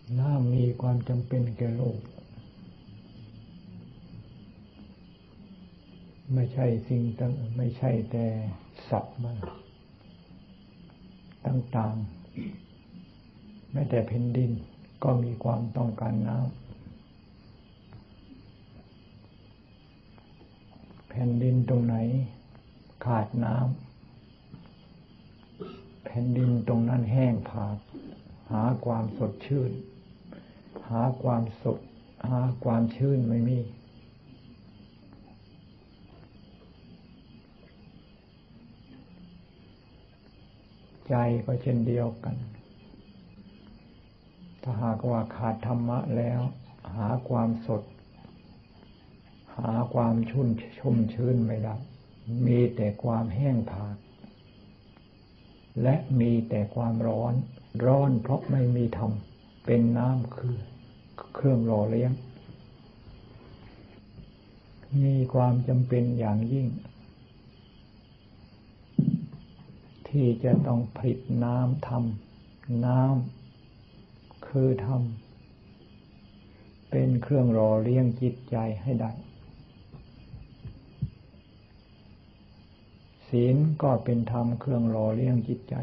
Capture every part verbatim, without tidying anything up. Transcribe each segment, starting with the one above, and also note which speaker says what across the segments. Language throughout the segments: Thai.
Speaker 1: น้ำมีความจำเป็นแก่โลกไม่ใช่สิ่งต่างไม่ใช่แต่สัตว์มาต่างๆแม้แต่แผ่นดินก็มีความต้องการน้ำแผ่นดินตรงไหนขาดน้ำแผ่นดินตรงนั้นแห้งผากหาความสดชื่นหาความสดหาความชื่นไม่มีใจก็เช่นเดียวกันถ้าหากว่าขาดธรรมะแล้วหาความสดหาความชุ่มชุ่มชื้นไม่ได้มีแต่ความแห้งผากและมีแต่ความร้อนร้อนเพราะไม่มีธรรมเป็นน้ำคือเครื่องหล่อเลี้ยงมีความจำเป็นอย่างยิ่งที่จะต้องผลิตน้ำธรรมน้ำคือธรรมเป็นเครื่องหล่อเลี้ยงจิตใจให้ได้ศีลก็เป็นธรรมเครื่องหล่อเลี้ยงจิตใจ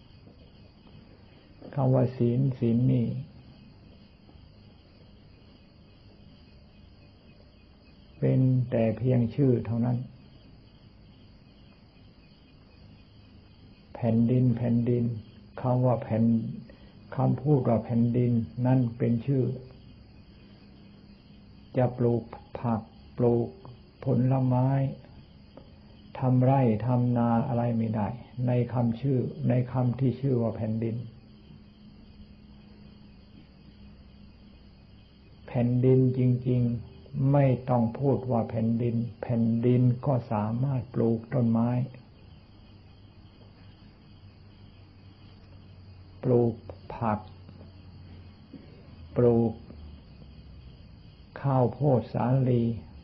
Speaker 1: คำว่าศีลศีลนี่เป็นแต่เพียงชื่อเท่านั้นแผ่นดินแผ่นดินคำว่าแผ่นคำพูดว่าแผ่นดินนั่นเป็นชื่อจะปลูกผักปลูกผลไม้ทำไร่ทำนาอะไรไม่ได้ในคำชื่อในคำที่ชื่อว่าแผ่นดินแผ่นดินจริงๆไม่ต้องพูดว่าแผ่นดินแผ่นดินก็สามารถปลูกต้นไม้ปลูกผักปลูกข้าวโพดสาลี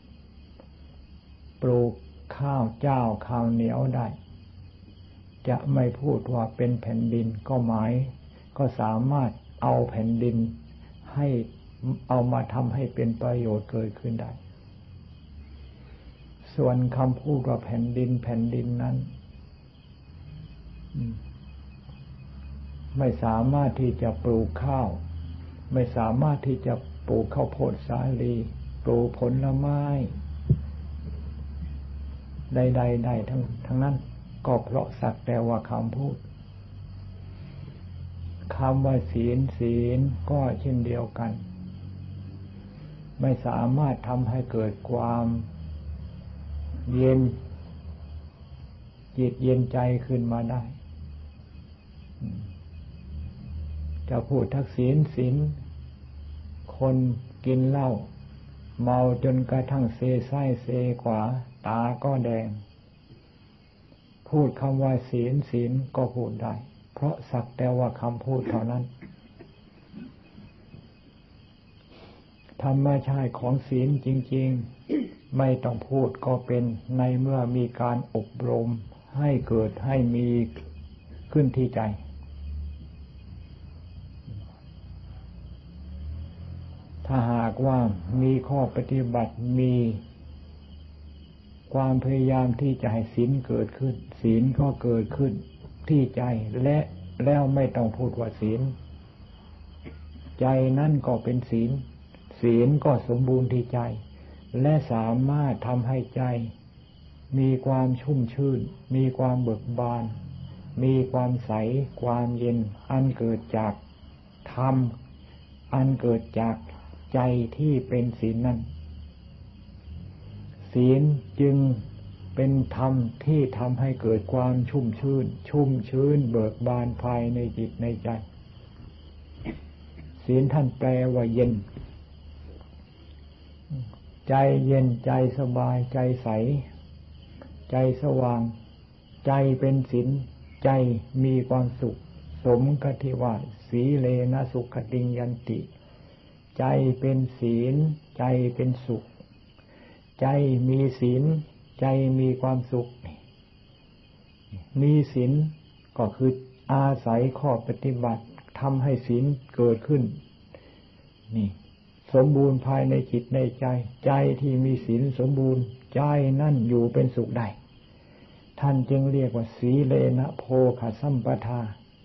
Speaker 1: ปลูกข้าวเจ้าข้าวเหนียวได้จะไม่พูดว่าเป็นแผ่นดินก็หมายก็สามารถเอาแผ่นดินให้เอามาทำให้เป็นประโยชน์เกิดขึ้นได้ส่วนคำพูดว่าแผ่นดินแผ่นดินนั้นไม่สามารถที่จะปลูกข้าวไม่สามารถที่จะปลูกข้าวโพดสาลีปลูกผลไม้ใดๆได้ทั้งทั้งนั้นก็เพราะสักแต่ว่าคำพูดคำว่าศีลศีลก็เช่นเดียวกันไม่สามารถทำให้เกิดความเย็นจิตเย็นใจขึ้นมาได้จะพูดทักศีลศีลคนกินเหล้าเมาจนกระทั่งเซซ้ายเซขวาตาก็แดงพูดคำว่าศีลศีลก็พูดได้เพราะสักแต่ว่าคำพูดเท่านั้นธรรมชาติของศีลจริงๆไม่ต้องพูดก็เป็นในเมื่อมีการอบรมให้เกิดให้มีขึ้นที่ใจถ้าหากว่ามีข้อปฏิบัติมีความพยายามที่จะให้ศีลเกิดขึ้นศีลก็เกิดขึ้นที่ใจและแล้วไม่ต้องพูดว่าศีลใจนั่นก็เป็นศีลศีลก็สมบูรณ์ที่ใจและสามารถทำให้ใจมีความชุ่มชื่นมีความเบิกบานมีความใสความเย็นอันเกิดจากธรรมอันเกิดจากใจที่เป็นศีลนั้นศีลจึงเป็นธรรมที่ทำให้เกิดความชุ่มชื่นชุ่มชื้นเบิกบานภายในจิตในใจศีลท่านแปลว่าเย็นใจเย็นใจสบายใจใสใจสว่างใจเป็นศีลใจมีความสุขสมกับที่ว่าสีเลนะสุขติงยันติใจเป็นศีลใจเป็นสุขใจมีศีลใจมีความสุขมีศีลก็คืออาศัยข้อปฏิบัติทำให้ศีลเกิดขึ้นนี่สมบูรณ์ภายในจิตในใจใจที่มีศีลสมบูรณ์ใจนั่นอยู่เป็นสุขได้ท่านจึงเรียกว่าสีเลนะโภคสัมปทา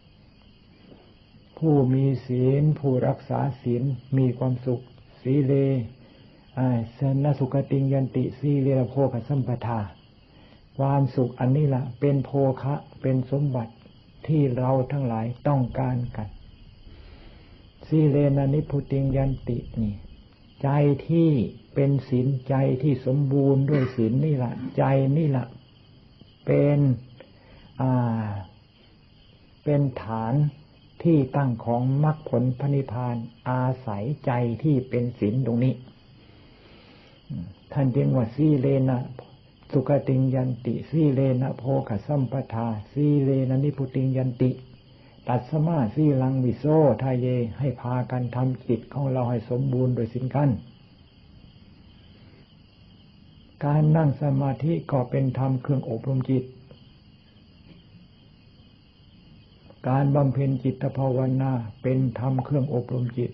Speaker 1: ผู้มีศีลผู้รักษาศีลมีความสุขสีเลอ่าสนสุขติงยันติสีเลนะโภคสัมปทาความสุขอันนี้ล่ะเป็นโภคะเป็นสมบัติที่เราทั้งหลายต้องการกันสีเลนะนิพุติงยันตินี่ใจที่เป็นศีลใจที่สมบูรณ์ด้วยศีลนี่ล่ะใจนี่ล่ะเป็นอ่าเป็นฐานที่ตั้งของมรรคผลพระนิพพานอาศัยใจที่เป็นศีลตรงนี้ท่านจึงว่าสีเลนะสุขติงยันติสีเลนะโภคสัมปทาสีเลนะนิพุติงยันติตัสสมาสีลังวิโสทาเยให้พากันทำจิตของเราให้สมบูรณ์โดยศีลกันการนั่งสมาธิก็เป็นธรรมเครื่องอบรมจิตการบำเพ็ญจิตภาวนาเป็นธรรมเครื่องอบรมจิต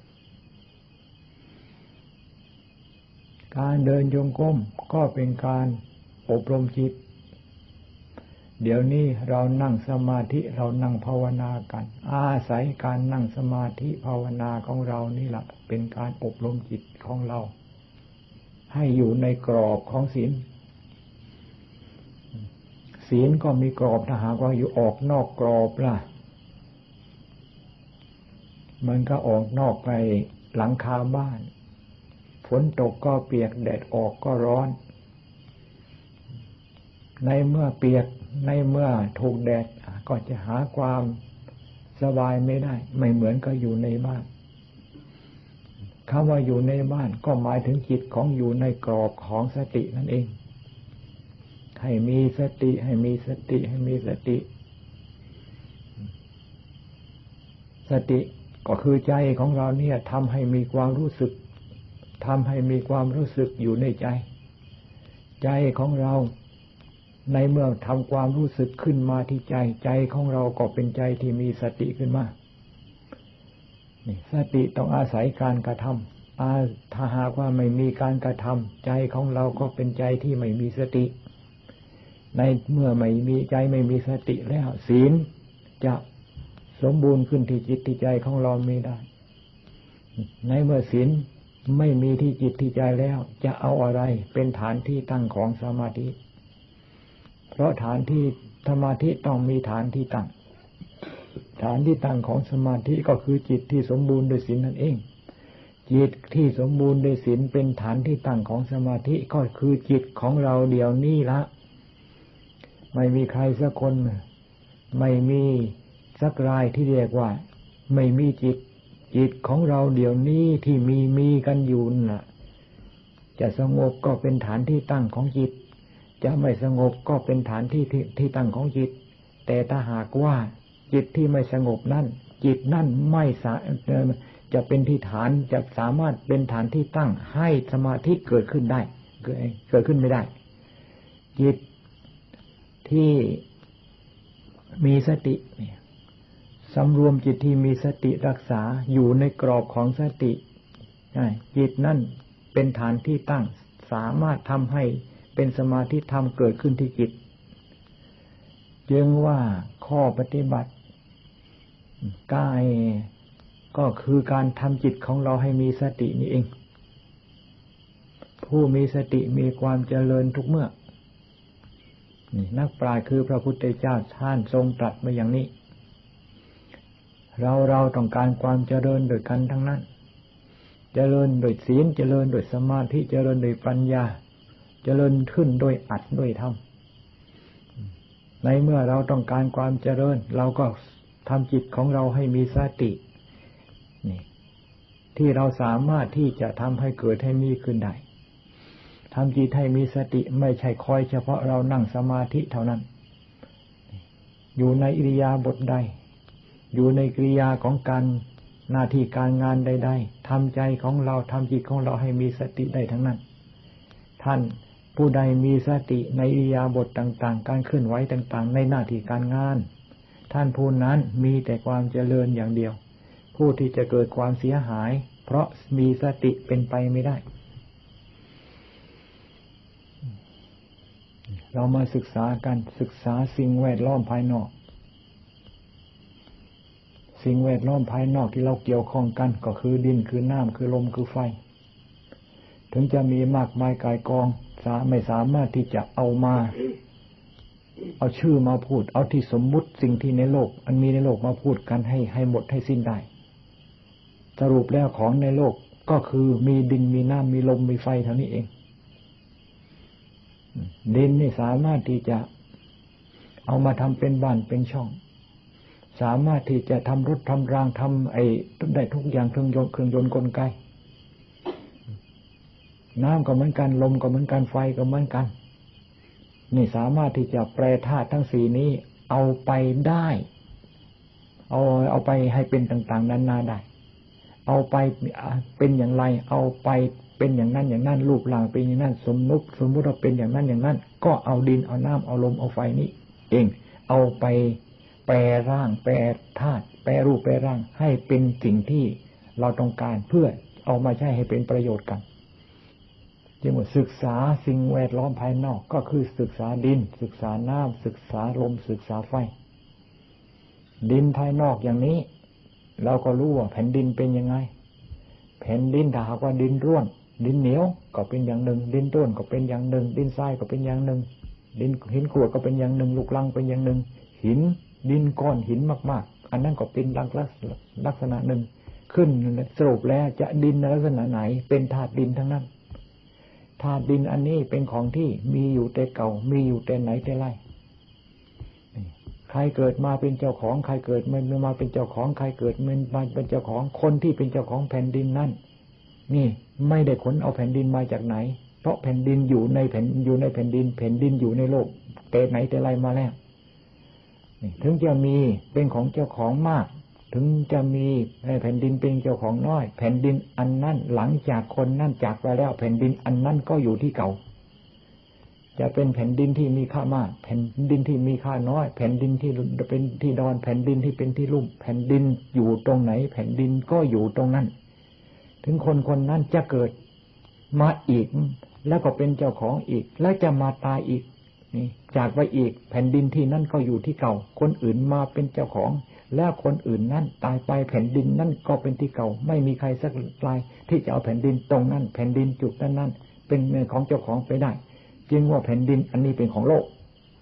Speaker 1: การเดินโยงก้มก็เป็นการอบรมจิตเดี๋ยวนี้เรานั่งสมาธิเรานั่งภาวนากันอาศัยการนั่งสมาธิภาวนาของเรานี่แหละเป็นการอบรมจิตของเราให้อยู่ในกรอบของศีลศีลก็มีกรอบถ้าหากว่าอยู่ออกนอกกรอบล่ะมันก็ออกนอกไปหลังคาบ้านฝนตกก็เปียกแดดออกก็ร้อนในเมื่อเปียกในเมื่อถูกแดดก็จะหาความสบายไม่ได้ไม่เหมือนกับอยู่ในบ้านคำว่าอยู่ในบ้านก็หมายถึงจิตของอยู่ในกรอบของสตินั่นเองให้มีสติให้มีสติให้มีสติสติก็คือใจของเราเนี่ยทำให้มีความรู้สึกทำให้มีความรู้สึกอยู่ในใจใจของเราในเมื่อทำความรู้สึกขึ้นมาที่ใจใจของเราก็เป็นใจที่มีสติขึ้นมานี่สติต้องอาศัยการกระทำอาถ้าหากว่าไม่มีการกระทำใจของเราก็เป็นใจที่ไม่มีสติในเมื่อไม่มีใจไม่มีสติแล้วศีลจะสมบูรณ์ขึ้นที่จิตที่ใจของเราไม่ได้ในเมื่อศีลไม่มีที่จิตที่ใจแล้วจะเอาอะไรเป็นฐานที่ตั้งของสมาธิเพราะฐานที่สมาธิต้องมีฐานที่ตั้งฐานที่ตั้งของสมาธิก็คือจิตที่สมบูรณ์ด้วยศีลนั่นเองจิตที่สมบูรณ์ด้วยศีลเป็นฐานที่ตั้งของสมาธิก็คือจิตของเราเดี๋ยวนี้ละไม่มีใครสักคนไม่มีสักรายที่เรียกว่าไม่มีจิตจิตของเราเดี๋ยวนี้ที่มีมีกันอยู่น่ะจะสงบก็เป็นฐานที่ตั้งของจิตจะไม่สงบก็เป็นฐานที่ที่ที่ตั้งของจิตแต่ถ้าหากว่าจิตที่ไม่สงบนั่นจิตนั่นไม่สาจะเป็นที่ฐานจะสามารถเป็นฐานที่ตั้งให้สมาธิเกิดขึ้นได้เกิดขึ้นไม่ได้จิตที่มีสติสำรวมจิตที่มีสติรักษาอยู่ในกรอบของสติจิตนั่นเป็นฐานที่ตั้งสามารถทำให้เป็นสมาธิธรรมเกิดขึ้นที่จิตจึงว่าข้อปฏิบัติกายก็คือการทำจิตของเราให้มีสตินี่เองผู้มีสติมีความเจริญทุกเมื่อนักปราชญ์คือพระพุทธเจ้าท่านทรงตรัสมาอย่างนี้เราเราต้องการความเจริญโดยกันทั้งนั้นเจริญโดยศีลเจริญโดยสมาธิเจริญโดยปัญญาเจริญขึ้นโดยอัดด้วยธรรมในเมื่อเราต้องการความเจริญเราก็ทำจิตของเราให้มีสตินี่ที่เราสามารถที่จะทำให้เกิดให้มีขึ้นได้ทำจิตให้มีสติไม่ใช่คอยเฉพาะเรานั่งสมาธิเท่านั้นอยู่ในอิริยาบถใดอยู่ในกิริยาของการหน้าที่การงานใดๆทำใจของเราทำจิตของเราให้มีสติได้ทั้งนั้นท่านผู้ใดมีสติในอิริยาบถต่างๆการเคลื่อนไหวต่างๆในหน้าที่การงานท่านผู้นั้นมีแต่ความเจริญอย่างเดียวผู้ที่จะเกิดความเสียหายเพราะมีสติเป็นไปไม่ได้เรามาศึกษากันศึกษาสิ่งแวดล้อมภายนอกสิ่งแวดล้อมภายนอกที่เราเกี่ยวข้องกันก็คือดินคือน้ำคือลมคือไฟถึงจะมีมากมายกายกองสาไม่สามารถที่จะเอามาเอาชื่อมาพูดเอาที่สมมุติสิ่งที่ในโลกอันมีในโลกมาพูดกันให้ให้หมดให้สิ้นได้สรุปแล้วของในโลกก็คือมีดินมีน้ำมีลมมีไฟเท่านี้เองดินนี่สามารถที่จะเอามาทำเป็นบ้านเป็นช่องสามารถที่จะทำรถทำรางทำไอ้ได้ทุกอย่างเครื่องยนต์เครื่องยนต์กลไกน้ำก็เหมือนกันลมก็เหมือนกันไฟก็เหมือนกันนี่สามารถที่จะแปรธาตุทั้งสี่นี้เอาไปได้เอาเอาไปให้เป็นต่างๆนานาได้เอาไปเป็นอย่างไรเอาไปเป็นอย่างนั้นอย่างนั้นรูปร่างเป็นอย่างนั้นสมมุติสมมุติว่าเป็นอย่างนั้นอย่างนั้นก็เอาดินเอาน้ำเอาลมเอาไฟนี้เองเอาไปแปรร่างแปรธาตุแปรรูปแปรร่างให้เป็นสิ่งที่เราต้องการเพื่อเอามาใช้ให้เป็นประโยชน์กันจึงว่าศึกษาสิ่งแวดล้อมภายนอกก็คือศึกษาดินศึกษาน้ำศึกษาลมศึกษาไฟดินภายนอกอย่างนี้เราก็รู้ว่าแผ่นดินเป็นยังไงแผ่นดินถ้าหากว่าดินร่วนดินเหนียวก็เป็นอย่างหนึ่งดินร่วนก็เป็นอย่างหนึ่งดินทรายก็เป็นอย่างหนึ่งดินหินกรวดก็เป็นอย่างหนึ่งลูกรังเป็นอย่างหนึ่งหินดินก้อนหินมากๆอันนั้นก็เป็นลักษณะหนึ่งขึ้นสรุปแล้วจะดินลักษณะไหนเป็นธาตุดินทั้งนั้นธาตุดินอันนี้เป็นของที่มีอยู่แต่เก่ามีอยู่แต่ไหนแต่ไรใครเกิดมาเป็นเจ้าของใครเกิดมันมาเป็นเจ้าของใครเกิดมันมาเป็นเจ้าของคนที่เป็นเจ้าของแผ่นดินนั่นนี่ไม่ได้ขนเอาแผ่นดินมาจากไหนเพราะแผ่นดินอยู่ในแผ่นอยู่ในแผ่นดินแผ่นดินอยู่ในโลกแต่ไหนแต่ไรมาแล้วถึงจะมีเป็นของเจ้าของมากถึงจะมีแผ่นดินเป็นเจ้าของน้อยแผ่นดินอันนั้นหลังจากคนนั่นจากไปแล้วแผ่นดินอันนั้นก็อยู่ที่เก่าจะเป็นแผ่นดินที่มีค่ามากแผ่นดินที่มีค่าน้อยแผ่นดินที่เป็นที่ดอนแผ่นดินที่เป็นที่ลุ่มแผ่นดินอยู่ตรงไหนแผ่นดินก็อยู่ตรงนั้นถึงคนคนนั้นจะเกิดมาอีกแล้วก็เป็นเจ้าของอีกแล้วจะมาตายอีกนี่จากไปอีกแผ่นดินที่นั่นก็อยู่ที่เก่าคนอื่นมาเป็นเจ้าของแล้วคนอื่นนั้นตายไปแผ่นดินนั่นก็เป็นที่เก่าไม่มีใครสักรายที่จะเอาแผ่นดินตรงนั้นแผ่นดินจุดนั้นนั้นเป็นของเจ้าของไปได้จึงว่าแผ่นดินอันนี้เป็นของโลก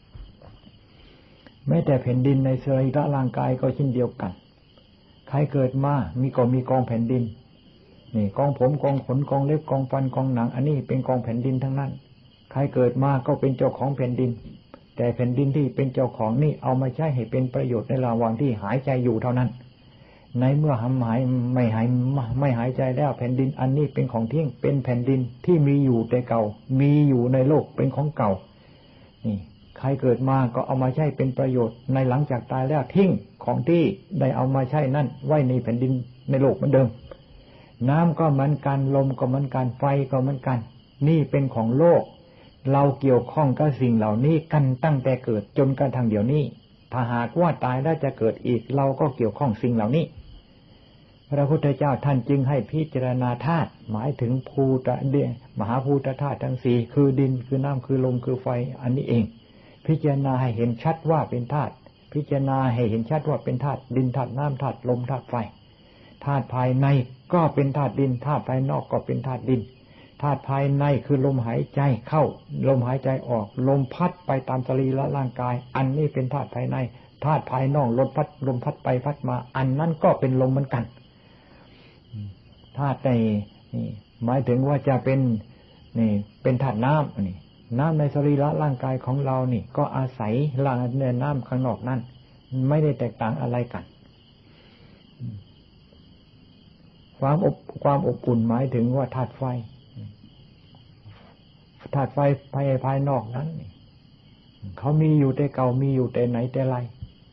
Speaker 1: แม้แต่แผ่นดินในสรีระร่างกายก็เช่นเดียวกันใครเกิดมามีก็มีกองแผ่นดินนี่กองผมกองขนกองเล็บกองฟันกองหนังอันนี้เป็นกองแผ่นดินทั้งนั้นใครเกิดมาก็เป็นเจ้าของแผ่นดินแต่แผ่นดินที่เป็นเจ้าของนี่เอามาใช้ให้เป็นประโยชน์ในระหว่างที่หายใจอยู่เท่านั้นในเมื่อหำหายไม่หายไม่หายใจแล้วแผ่นดินอันนี้เป็นของทิ้งเป็นแผ่นดินที่มีอยู่แต่เก่ามีอยู่ในโลกเป็นของเก่านี่ใครเกิดมาก็เอามาใช้เป็นประโยชน์ในหลังจากตายแล้วทิ้งของที่ได้เอามาใช้นั่นไว้ในแผ่นดินในโลกเหมือนเดิมน้ำก็เหมือนกันลมก็เหมือนกันไฟก็เหมือนกันนี่เป็นของโลกเราเกี่ยวข้องกับสิ่งเหล่านี้กันตั้งแต่เกิดจนกระทั่งเดี๋ยวนี้ถ้าหากว่าตายแล้วจะเกิดอีกเราก็เกี่ยวข้องสิ่งเหล่านี้พระพุทธเจ้าท่านจึงให้พิจารณาธาตุหมายถึงภูตะเดมหาภูตธาตุทั้งสี่คือดินคือน้ำคือลมคือไฟอันนี้เองพิจารณาให้เห็นชัดว่าเป็นธาตุพิจารณาให้เห็นชัดว่าเป็นธาตุดินธาตุน้ำธาตุลมธาตุไฟธาตุภายในก็เป็นธาตุดินธาตุภายนอกก็เป็นธาตุดินธาตุภายในคือลมหายใจเข้าลมหายใจออกลมพัดไปตามสรีระร่างกายอันนี้เป็นธาตุภายในธาตุภายนอกลมพัดลมพัดไปพัดมาอันนั้นก็เป็นลมเหมือนกันธาตุในนี่หมายถึงว่าจะเป็นนี่เป็นธาตุน้ำนี่น้ำในสรีระร่างกายของเรานี่ก็อาศัยล่างเนื้อน้ำข้างนอกนั่นไม่ได้แตกต่างอะไรกันความอบความอบอุ่นหมายถึงว่าธาตุไฟธาตุไฟภายภายนอกนั้นเขามีอยู่แต่เก่ามีอยู่แต่ไหนแต่ไร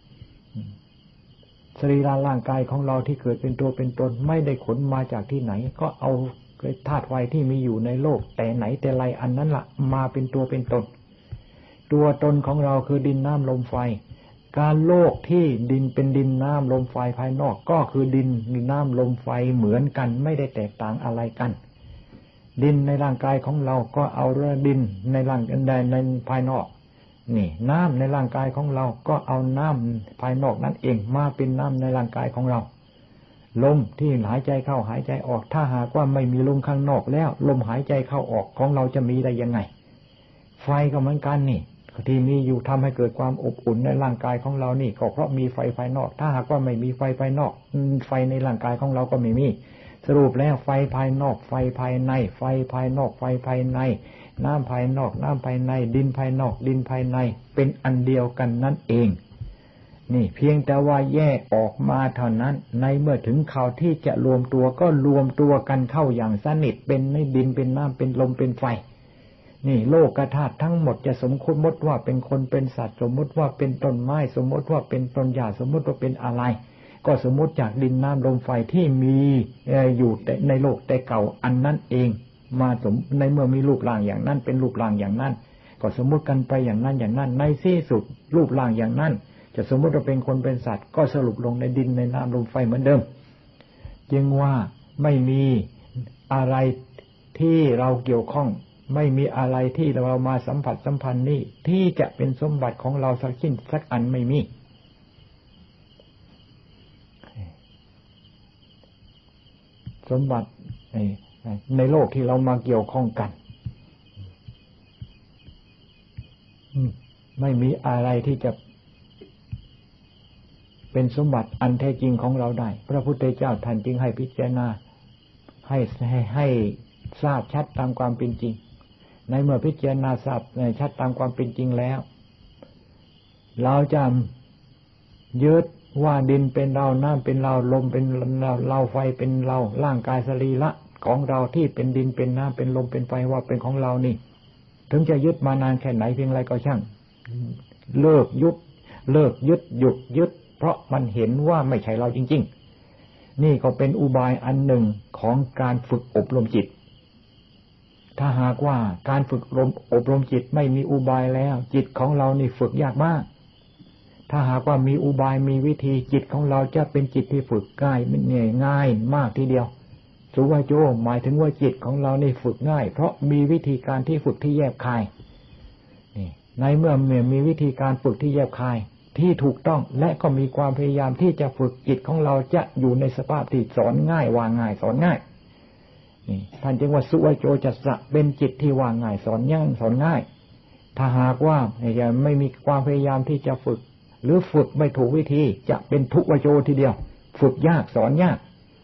Speaker 1: สรีระร่างกายของเราที่เกิดเป็นตัวเป็นตนไม่ได้ขนมาจากที่ไหนก็เอาธาตุไฟที่มีอยู่ในโลกแต่ไหนแต่ไรอันนั้นละมาเป็นตัวเป็นตนตัวตนของเราคือดินน้ำลมไฟการโลกที่ดินเป็นดินน้ำลมไฟภายนอกก็คือดินน้ำลมไฟเหมือนกันไม่ได้แตกต่างอะไรกันดินในร่างกายของเราก็เอาเรื่องดินในร่างในในภายนอกนี่น้ำในร่างกายของเราก็เอาน้ำภายนอกนั่นเองมาเป็นน้ำในร่างกายของเราลมที่หายใจเข้าหายใจออกถ้าหากว่าไม่มีลมข้างนอกแล้วลมหายใจเข้าออกของเราจะมีได้ยังไงไฟก็เหมือนกันนี่ที่มีอยู่ทำให้เกิดความอบอุ่นในร่างกายของเรานี่ก็เพราะมีไฟภายนอกถ้าหากว่าไม่มีไฟภายนอกไฟในร่างกายของเราก็ไม่มีสรุปแล้วไฟภายนอกไฟภายในไฟภายนอกไฟภายในน้ำภายนอกน้ำภายในดินภายนอกดินภายในเป็นอันเดียวกันนั่นเองนี่เพียงแต่ว่าแยกออกมาเท่านั้นในเมื่อถึงข่าวที่จะรวมตัวก็รวมตัวกันเข้าอย่างสนิทเป็นในดินเป็นน้ำเป็นลมเป็นไฟนี่โลกธาตุทั้งหมดจะสมมติว่าเป็นคนเป็นสัตว์สมมติว่าเป็นต้นไม้สมมติว่าเป็นต้นหญ้าสมมติว่าเป็นอะไรก็สมมติจากดินน้ำลมไฟที่มีอยู่ในโลกแต่เก่าอันนั้นเองมาสมในเมื่อมีรูปร่างอย่างนั้นเป็นรูปร่างอย่างนั้นก็สมมติกันไปอย่างนั้นอย่างนั้นในที่สุดรูปร่างอย่างนั้นจะสมมติว่าเป็นคนเป็นสัตว์ก็สรุปลงในดินในน้ำลมไฟเหมือนเดิมจึงว่าไม่มีอะไรที่เราเกี่ยวข้องไม่มีอะไรที่เรามาสัมผัสสัมพันธ์นี่ที่จะเป็นสมบัติของเราสักชิ้นสักอันไม่มีสมบัติในโลกที่เรามาเกี่ยวข้องกันไม่มีอะไรที่จะเป็นสมบัติอันแท้จริงของเราได้พระพุทธเจ้าท่านจึงให้พิจารณาให้ให้ให้ทราบชัดตามความเป็นจริงในเมื่อพิจารณาทราบชัดตามความเป็นจริงแล้วเราจะยึดว่าดินเป็นเราน้ำเป็นเราลมเป็นเราเราไฟเป็นเราร่างกายสรีระของเราที่เป็นดินเป็นน้ำเป็นลมเป็นไฟว่าเป็นของเรานี่ถึงจะยึดมานานแค่ไหนเพียงไรก็ช่างเลิกยึดเลิกยึดหยุดยึดเพราะมันเห็นว่าไม่ใช่เราจริงๆนี่ก็เป็นอุบายอันหนึ่งของการฝึกอบรมจิตถ้าหากว่าการฝึกอบรมจิตไม่มีอุบายแล้วจิตของเรานี่ฝึกยากมากถ้าหากว่ามีอุบายมีวิธีจิตของเราจะเป็นจิตที่ฝึกง่ายไม่เหนื่อยง่ายมากทีเดียวสุวาโจหมายถึงว่าจิตของเรานี่ฝึกง่ายเพราะมีวิธีการที่ฝึกที่แยบคายนี่ในเมื่อมีวิธีการฝึกที่แยบคายที่ถูกต้องและก็มีความพยายามที่จะฝึกจิตของเราจะอยู่ในสภาพที่สอนง่ายวางง่ายสอนง่ายนี่ท่านจึงว่าสุวาโจจัสสะเป็นจิตที่วางง่ายสอนยั่งสอนง่ายถ้าหากว่าไม่มีความพยายามที่จะฝึกหรือฝึกไม่ถูกวิธีจะเป็นทุวโจทีเดียวฝึกยากสอนยาก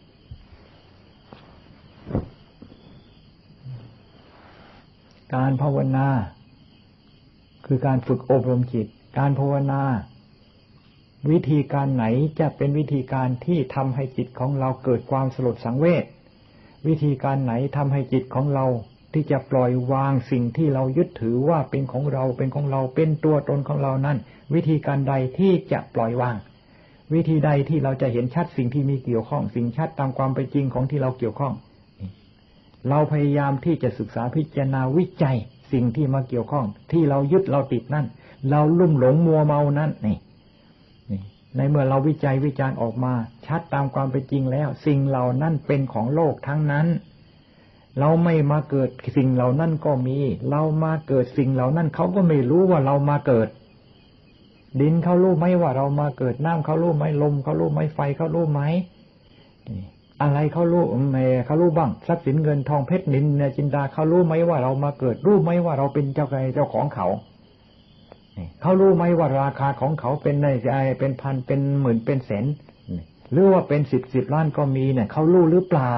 Speaker 1: การภาวนาคือการฝึกอบรมจิตการภาวนาวิธีการไหนจะเป็นวิธีการที่ทำให้จิตของเราเกิดความสลดสังเวชวิธีการไหนทำให้จิตของเราที่จะปล่อยวางสิ่งที่เรายึดถือว่าเป็นของเราเป็นของเราเป็นตัวตนของเรานั้นวิธีการใดที่จะปล่อยวางวิธีใดที่เราจะเห็นชัดสิ่งที่มีเกี่ยวข้องสิ่งชัดตามความเป็นจริงของที่เราเกี่ยวข้องเราพยายามที่จะศึกษาพิจารณาวิจัยสิ่งที่มาเกี่ยวข้องที่เรายึดเราติดนั่นเราลุ่มหลงมัวเมานั่นนี่นี่ในเมื่อเราวิจัยวิจารณ์ออกมาชัดตามความเป็นจริงแล้วสิ่งเหล่านั้นเป็นของโลกทั้งนั้นเราไม่มาเกิดสิ่งเหล่านั้นก็มีเรามาเกิดสิ่งเหล่านั้นเขาก็ไม่รู้ว่าเรามาเกิดดินเขารู้ไหมว่าเรามาเกิดน้ำเขารู้ไหมลมเขารู้ไหมไฟเขารู้ไหมอะไรเขารู้ไหมเขารู้บ้างทรัพย์สินเงินทองเพชรนินจินดาเขารู้ไหมว่าเรามาเกิดรู้ไหมว่าเราเป็นเจ้าเจ้าของเขาเขารู้ไหมว่าราคาของเขาเป็นในเป็นพันเป็นหมื่นเป็นแสนหรือว่าเป็นสิบสิบล้านก็มีเนี่ยเขารู้หรือเปล่า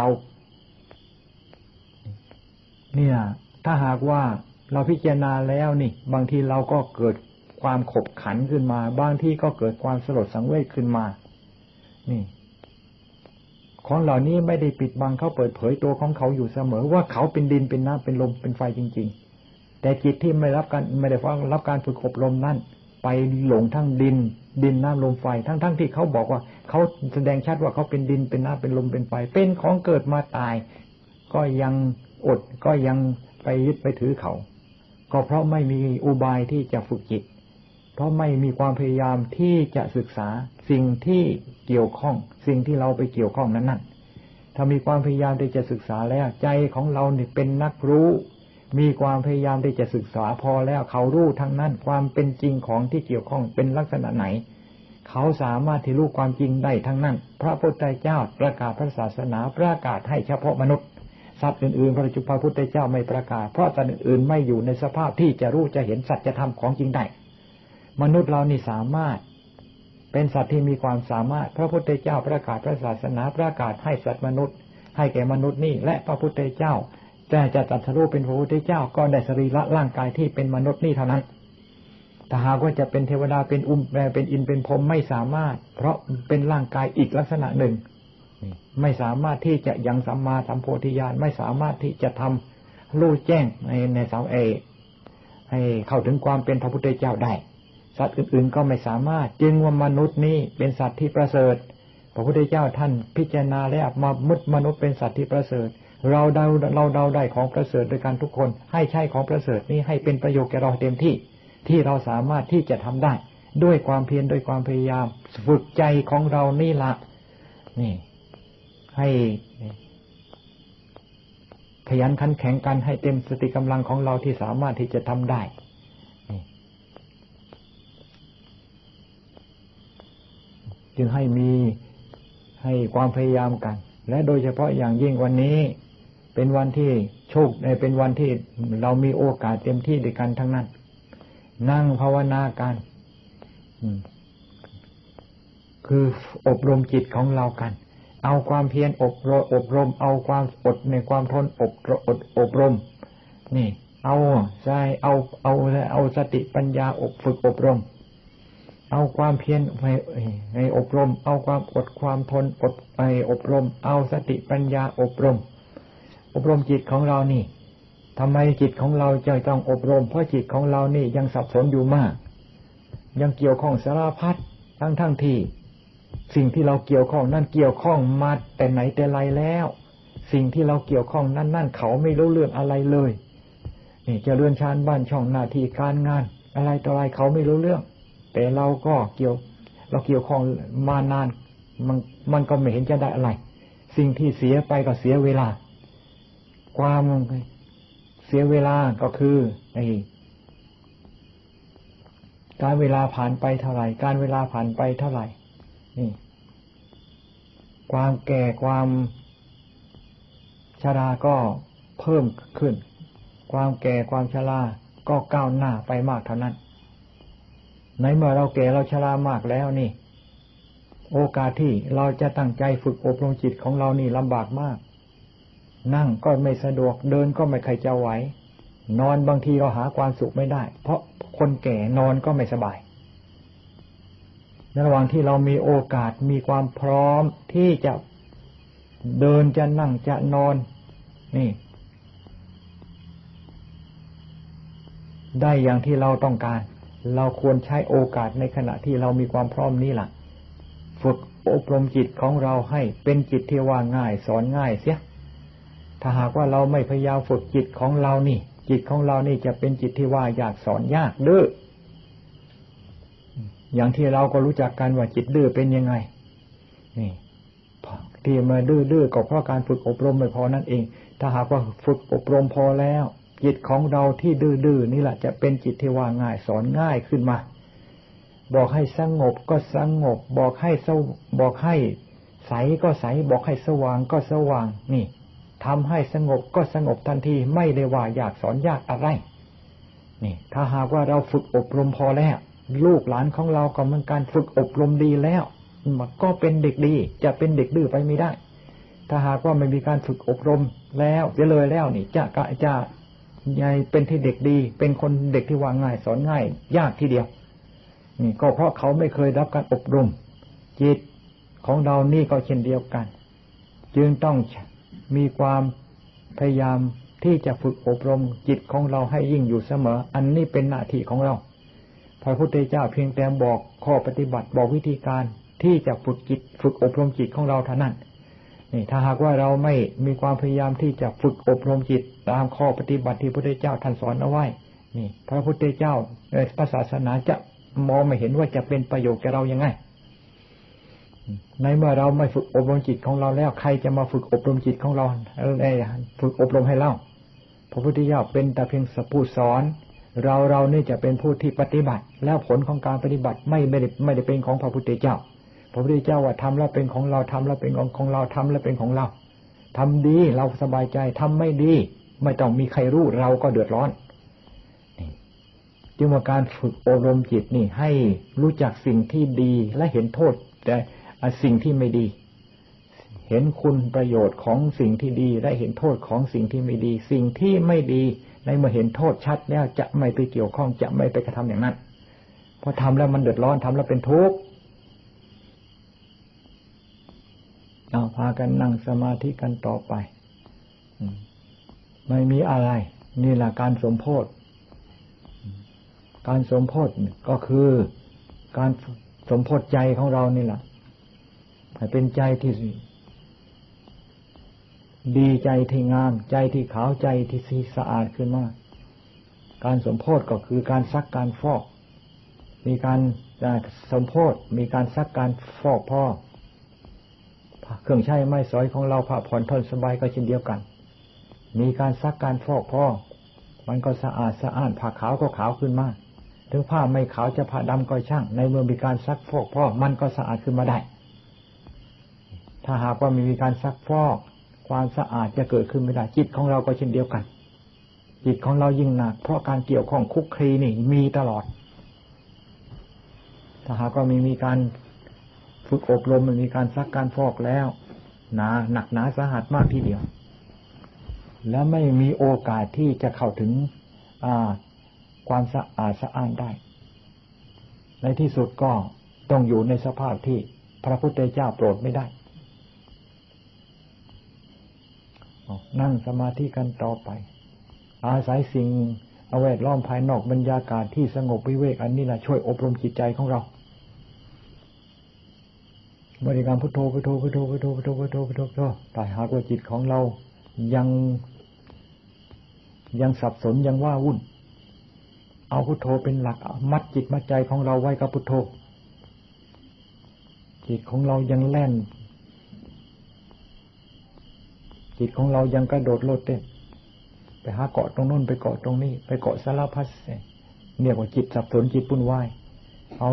Speaker 1: เนี่ยถ้าหากว่าเราพิจารณาแล้วนี่บางทีเราก็เกิดความขบขันขึ้นมาบางทีก็เกิดความสลดสังเวชขึ้นมานี่ของเหล่านี้ไม่ได้ปิดบังเขาเปิดเผยตัวของเขาอยู่เสมอว่าเขาเป็นดินเป็นน้ำเป็นลมเป็นไฟจริงๆแต่จิตที่ไม่รับการไม่ได้ฟังรับการฝึกอบรมนั้นไปหลงทั้งดินดินน้ำลมไฟทั้งๆที่เขาบอกว่าเขาแสดงชัดว่าเขาเป็นดินเป็นน้ำเป็นลมเป็นไฟเป็นของเกิดมาตายก็ยังอดก็ยังไปยึดไปถือเขาก็เพราะไม่มีอุบายที่จะฝึกจิตเพราะไม่มีความพยายามที่จะศึกษาสิ่งที่เกี่ยวข้องสิ่งที่เราไปเกี่ยวข้องนั้นนั่นถ้ามีความพยายามที่จะศึกษาแล้วใจของเราเนี่ยเป็นนักรู้มีความพยายามที่จะศึกษาพอแล้วเขารู้ทั้งนั้นความเป็นจริงของที่เกี่ยวข้องเป็นลักษณะไหนเขาสามารถที่รู้ความจริงได้ทั้งนั้นพระพุทธเจ้าประกาศพระศาสนาประกาศให้เฉพาะมนุษย์สัตว์อื่นๆพระจุพระพุทธเจ้าไม่ประกาศเพราะสัตว์อื่นๆไม่อยู่ในสภาพที่จะรู้จะเห็นสัจธรรมของจริงได้มนุษย์เรานี่สามารถเป็นสัตว์ที่มีความสามารถพระพุทธเจ้าประกาศพระศาสนาประกาศให้สัตว์มนุษย์ให้แก่มนุษย์นี่และพระพุทธเจ้าแต่จะตรัสรู้เป็นพระพุทธเจ้าก็ได้สรีระร่างกายที่เป็นมนุษย์นี่เท่านั้นถ้าหากว่าจะเป็นเทวดาเป็นอุมเป็นอินเป็นพรหมไม่สามารถเพราะเป็นร่างกายอีกลักษณะหนึ่งไม่สามารถที่จะยังสัมมาสัมโพธิญาณไม่สามารถที่จะทำรู้แจ้งในในสาวเอให้เข้าถึงความเป็นพระพุทธเจ้าได้สัตว์อื่นๆก็ไม่สามารถจึงว่ามนุษย์นี้เป็นสัตว์ที่ประเสริฐพระพุทธเจ้าท่านพิจารณาแล้วมามุดมนุษย์เป็นสัตว์ที่ประเสริฐเราเดาเราเดาได้ของประเสริฐโดยการทุกคนให้ใช้ของประเสริฐนี้ให้เป็นประโยชน์แก่เราเต็มที่ที่เราสามารถที่จะทำได้ด้วยความเพียรด้วยความพยายามฝึกใจของเรานี่ละนี่ให้ขยันขันแข็งกันให้เต็มสติกำลังของเราที่สามารถที่จะทำได้จึงให้มีให้ความพยายามกันและโดยเฉพาะอย่างยิ่งวันนี้เป็นวันที่โชคเป็นวันที่เรามีโอกาสเต็มที่ด้วยกันทั้งนั้นนั่งภาวนากันคืออบรมจิตของเรากันเอาความเพียรอบรมอบรมเอาความอดในความทนอบอดอบรมนี่เอาใจเอาเอาเอาสติปัญญาอบฝึกอบรมเอาความเพียรไปในอบรมเอาความอดความทนอดไปอบรมเอาสติปัญญาอบรมอบรมจิตของเรานี่ทำไมจิตของเราจะต้องอบรมเพราะจิตของเรานี่ยังสับสนอยู่มากยังเกี่ยวข้องสารพัดทั้งทั้งที่สิ่งที่เราเกี่ยวข้องนั่นเกี่ยวข้องมาแต่ไหนแต่ไรแล้วสิ่งที่เราเกี่ยวข้องนั่นนั่นเขาไม่รู้เรื่องอะไรเลยนี่เจริญฌานบ้านช่องหน้าที่การงานอะไรต่ออะไรเขาไม่รู้เรื่องแต่เราก็เกี่ยวเราเกี่ยวข้องมานานมันมันก็ไม่เห็นจะได้อะไรสิ่งที่เสียไปก็เสียเวลาความเสียเวลาก็คือไอ้การเวลาผ่านไปเท่าไหร่การเวลาผ่านไปเท่าไหร่นี่ความแก่ความชราก็เพิ่มขึ้นความแก่ความชราก็ก้าวหน้าไปมากเท่านั้นในเมื่อเราแก่เราชรามากแล้วนี่โอกาสที่เราจะตั้งใจฝึกอบรมจิตของเรานี่ลำบากมากนั่งก็ไม่สะดวกเดินก็ไม่ใครจะไหวนอนบางทีเราหาความสุขไม่ได้เพราะคนแก่นอนก็ไม่สบายในระหว่างที่เรามีโอกาสมีความพร้อมที่จะเดินจะนั่งจะนอนนี่ได้อย่างที่เราต้องการเราควรใช้โอกาสในขณะที่เรามีความพร้อมนี้ล่ะฝึกอบรมจิตของเราให้เป็นจิตที่ว่าง่ายสอนง่ายเสียถ้าหากว่าเราไม่พยายามฝึกจิตของเรานี่จิตของเรานี่จะเป็นจิตที่ว่าอยากสอนยากดื้ออย่างที่เราก็รู้จักกันว่าจิตดื้อเป็นยังไงนี่ที่มาดื้อๆก็เพราะการฝึกอบรมไม่พอนั่นเองถ้าหากว่าฝึกอบรมพอแล้วจิตของเราที่ดื้อๆนี่แหละจะเป็นจิตที่ว่าง่ายสอนง่ายขึ้นมาบอกให้สงบก็สงบบอกให้เศร้าบอกให้ใสก็ใสบอกให้สว่างก็สว่างนี่ทำให้สงบก็สงบทันทีไม่ได้ว่าอยากสอนยากอะไรนี่ถ้าหากว่าเราฝึกอบรมพอแล้วลูกหลานของเราก็เหมือนกันฝึกอบรมดีแล้วมันก็เป็นเด็กดีจะเป็นเด็กดื้อไปไม่ได้ถ้าหากว่าไม่มีการฝึกอบรมแล้วจะเลยแล้วนี่จะกะจะยายเป็นที่เด็กดีเป็นคนเด็กที่ว่าง่ายสอนง่ายยากทีเดียวนี่ก็เพราะเขาไม่เคยรับการอบรมจิตของเรานี่ก็เช่นเดียวกันจึงต้องมีความพยายามที่จะฝึกอบรมจิตของเราให้ยิ่งอยู่เสมออันนี้เป็นหน้าที่ของเราพระพุทธเจ้าเพียงแต่บอกข้อปฏิบัติบอกวิธีการที่จะฝึกจิตฝึกอบรมจิตของเราเท่านั้นนี่ถ้าหากว่าเราไม่มีความพยายามที่จะฝึกอบรมจิตตามข้อปฏิบัติที่พระพุทธเจ้าท่านสอนเอาไว้นี่พระพุทธเจ้าพระศาสนาจะมองไม่เห็นว่าจะเป็นประโยชน์แก่เรายังไงในเมื่อเราไม่ฝึกอบรมจิตของเราแล้วใครจะมาฝึกอบรมจิตของเราฝึกอบรมให้เราพระพุทธเจ้าเป็นแต่เพียงผู้สอนเราเรานี่จะเป็นผู้ที่ปฏิบัติแล้วผลของการปฏิบัติไม่ไม่ได้ไม่ได้เป็นของพระพุทธเจ้าพระพุทธเจ้าว่าทำแล้วเป็นของเราทำแล้วเป็นของของเราทำแล้วเป็นของเราทำดีเราสบายใจทำไม่ดีไม่ต้องมีใครรู้เราก็เดือดร้อนจึงว่าการฝึกอบรมจิตนี่ให้รู้จักสิ่งที่ดีและเห็นโทษแต่สิ่งที่ไม่ดีเห็นคุณประโยชน์ของสิ่งที่ดีและเห็นโทษของสิ่งที่ไม่ดีสิ่งที่ไม่ดีในเมื่อเห็นโทษชัดแล้วจะไม่ไปเกี่ยวข้องจะไม่ไปกระทำอย่างนั้นเพราะทำแล้วมันเดือดร้อนทำแล้วเป็นทุกข์เอาพากันนั่งสมาธิกันต่อไปไม่มีอะไรนี่แหละการสมโภชการสมโภชก็คือการสมโภชใจของเรานี่แหละให้เป็นใจที่ดีใจที่งามใจที่ขาวใจที่สะอาดขึ้นมาการสมโภชก็คือการซักการฟอกมีการสมโภชมีการซักการฟอกพ่อเครื่องใช้ไม้สอยของเราผ้าผ่อนทนสบายก็เช่นเดียวกันมีการซักการฟอกพ่อมันก็สะอาดสะอ้านผ้าขาวก็ขาวขึ้นมาถึงผ้าไม่ขาวจะผ้าดำก็ช่างในเมื่อมีการซักฟอกพ่อมันก็สะอาดขึ้นมาได้ถ้าหากว่าไม่มีการซักฟอกความสะอาดจะเกิดขึ้นไม่ได้จิตของเราก็เช่นเดียวกันจิตของเรายิ่งหนักเพราะการเกี่ยวข้องคุกคีนี่มีตลอดถ้าหากว่าไม่มีการฝึกอบรมมันมีการซักการฟอกแล้วหนาหนักหนาสาหัสมากทีเดียวแล้วไม่มีโอกาสที่จะเข้าถึงความสะอาดสะอ้านได้ในที่สุดก็ต้องอยู่ในสภาพที่พระพุทธเจ้าโปรดไม่ได้นั่งสมาธิกันต่อไปอาศัยสิ่งแวดล้อมภายนอกบรรยากาศที่สงบวิเวกอันนี้แหละช่วยอบรมจิตใจของเราบริกรรมพุทโธพุทโธพุทโธพุทโธพุทโธพุทโธพุทโธพุทโธแต่หากว่าจิตของเรายังยังสับสนยังว่าวุ่นเอาพุทโธเป็นหลักมัดจิตมัดใจของเราไว้กับพุทโธจิตของเรายังแล่นจิตของเรายังกระโดดโลดเต้นไปหาเกาะตรงนู้นไปเกาะตรงนี้ไปเกาะสารพัดเนี่ยว่าจิตสับสนจิตวุ่นวายเอา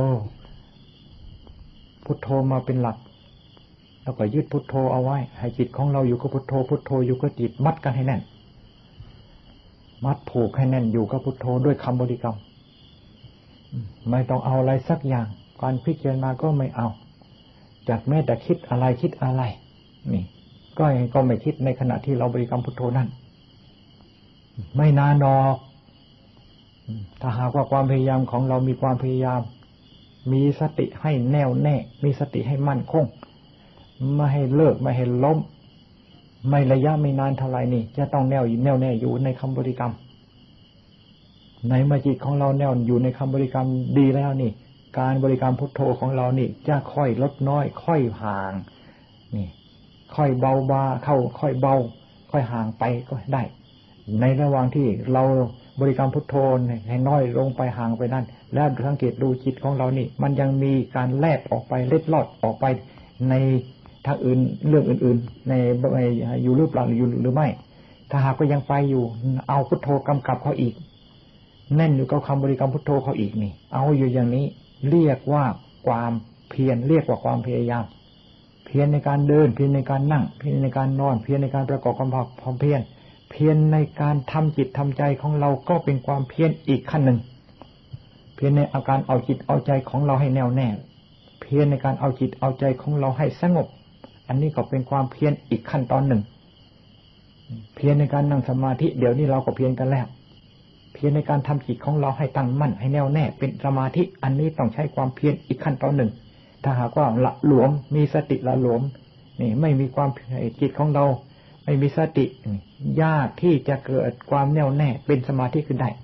Speaker 1: พุทโธมาเป็นหลักแล้วก็ยึดพุทโธเอาไว้ให้จิตของเราอยู่กับพุทโธพุทโธอยู่กับจิตมัดกันให้แน่นมัดผูกให้แน่นอยู่กับพุทโธด้วยคำบริกรรมไม่ต้องเอาอะไรสักอย่างการพิจารณาก็ไม่เอาจากแม้แต่คิดอะไรคิดอะไรนี่ก็ก็ไม่คิดในขณะที่เราบริกรรมพุทโธนั่นไม่นานหรอกถ้าหากว่าความพยายามของเรามีความพยายามมีสติให้แน่วแน่มีสติให้มั่นคงไม่ให้เลิกไม่ให้ล้มไม่ระยะไม่นานเท่าไหร่นี่จะต้องแน่วอยู่แน่วแน่อยู่ในคำบริกรรมในเมื่อจิตของเราแน่วอยู่ในคำบริกรรมดีแล้วนี่การบริกรรมพุทโธของเรานี่จะค่อยลดน้อยค่อยห่างนี่ค่อยเบาบาเข้าค่อยเบาค่อยห่างไปก็ได้ในระหว่างที่เราบริกรรมพุทโธให้น้อยลงไปห่างไปนั่นแล้วสังเกตดูจิตของเรานี่มันยังมีการแลกออกไปเล็ดลอดออกไปในทางอื่นเรื่องอื่นๆในอยู่หรือเปล่าอยู่หรือไม่ถ้าหากก็ยังไปอยู่เอาพุทโธกำกับเขาอีกแน่นอยู่กับคำบริกรรมพุทโธเขาอีกนี่เอาอยู่อย่างนี้เรียกว่าความเพียรเรียกว่าความพยายามเพียรในการเดินเพียรในการนั่งเพียรในการนอนเพียรในการประกอบความเพียรเพียรในการทำจิตทำใจของเราก็เป็นความเพียรอีกขั้นหนึ่งเพียรในอาการเอาจิตเอาใจของเราให้แน่วแน่เพียรในการเอาจิตเอาใจของเราให้สงบอันนี้ก็เป็นความเพียรอีกขั้นตอนหนึ่งเพียรในการนั่งสมาธิเดี๋ยวนี้เราก็เพียรกันแล้วเพียรในการทำจิตของเราให้ตั้งมั่นให้แน่วแน่เป็นสมาธิอันนี้ต้องใช้ความเพียรอีกขั้นตอนหนึ่งถ้าหากว่าละหลวมมีสติละหลวมนี่ไม่มีความจิตของเราไม่มีสติยากที่จะเกิดความแน่วแน่เป็นสมาธิขึ้นได้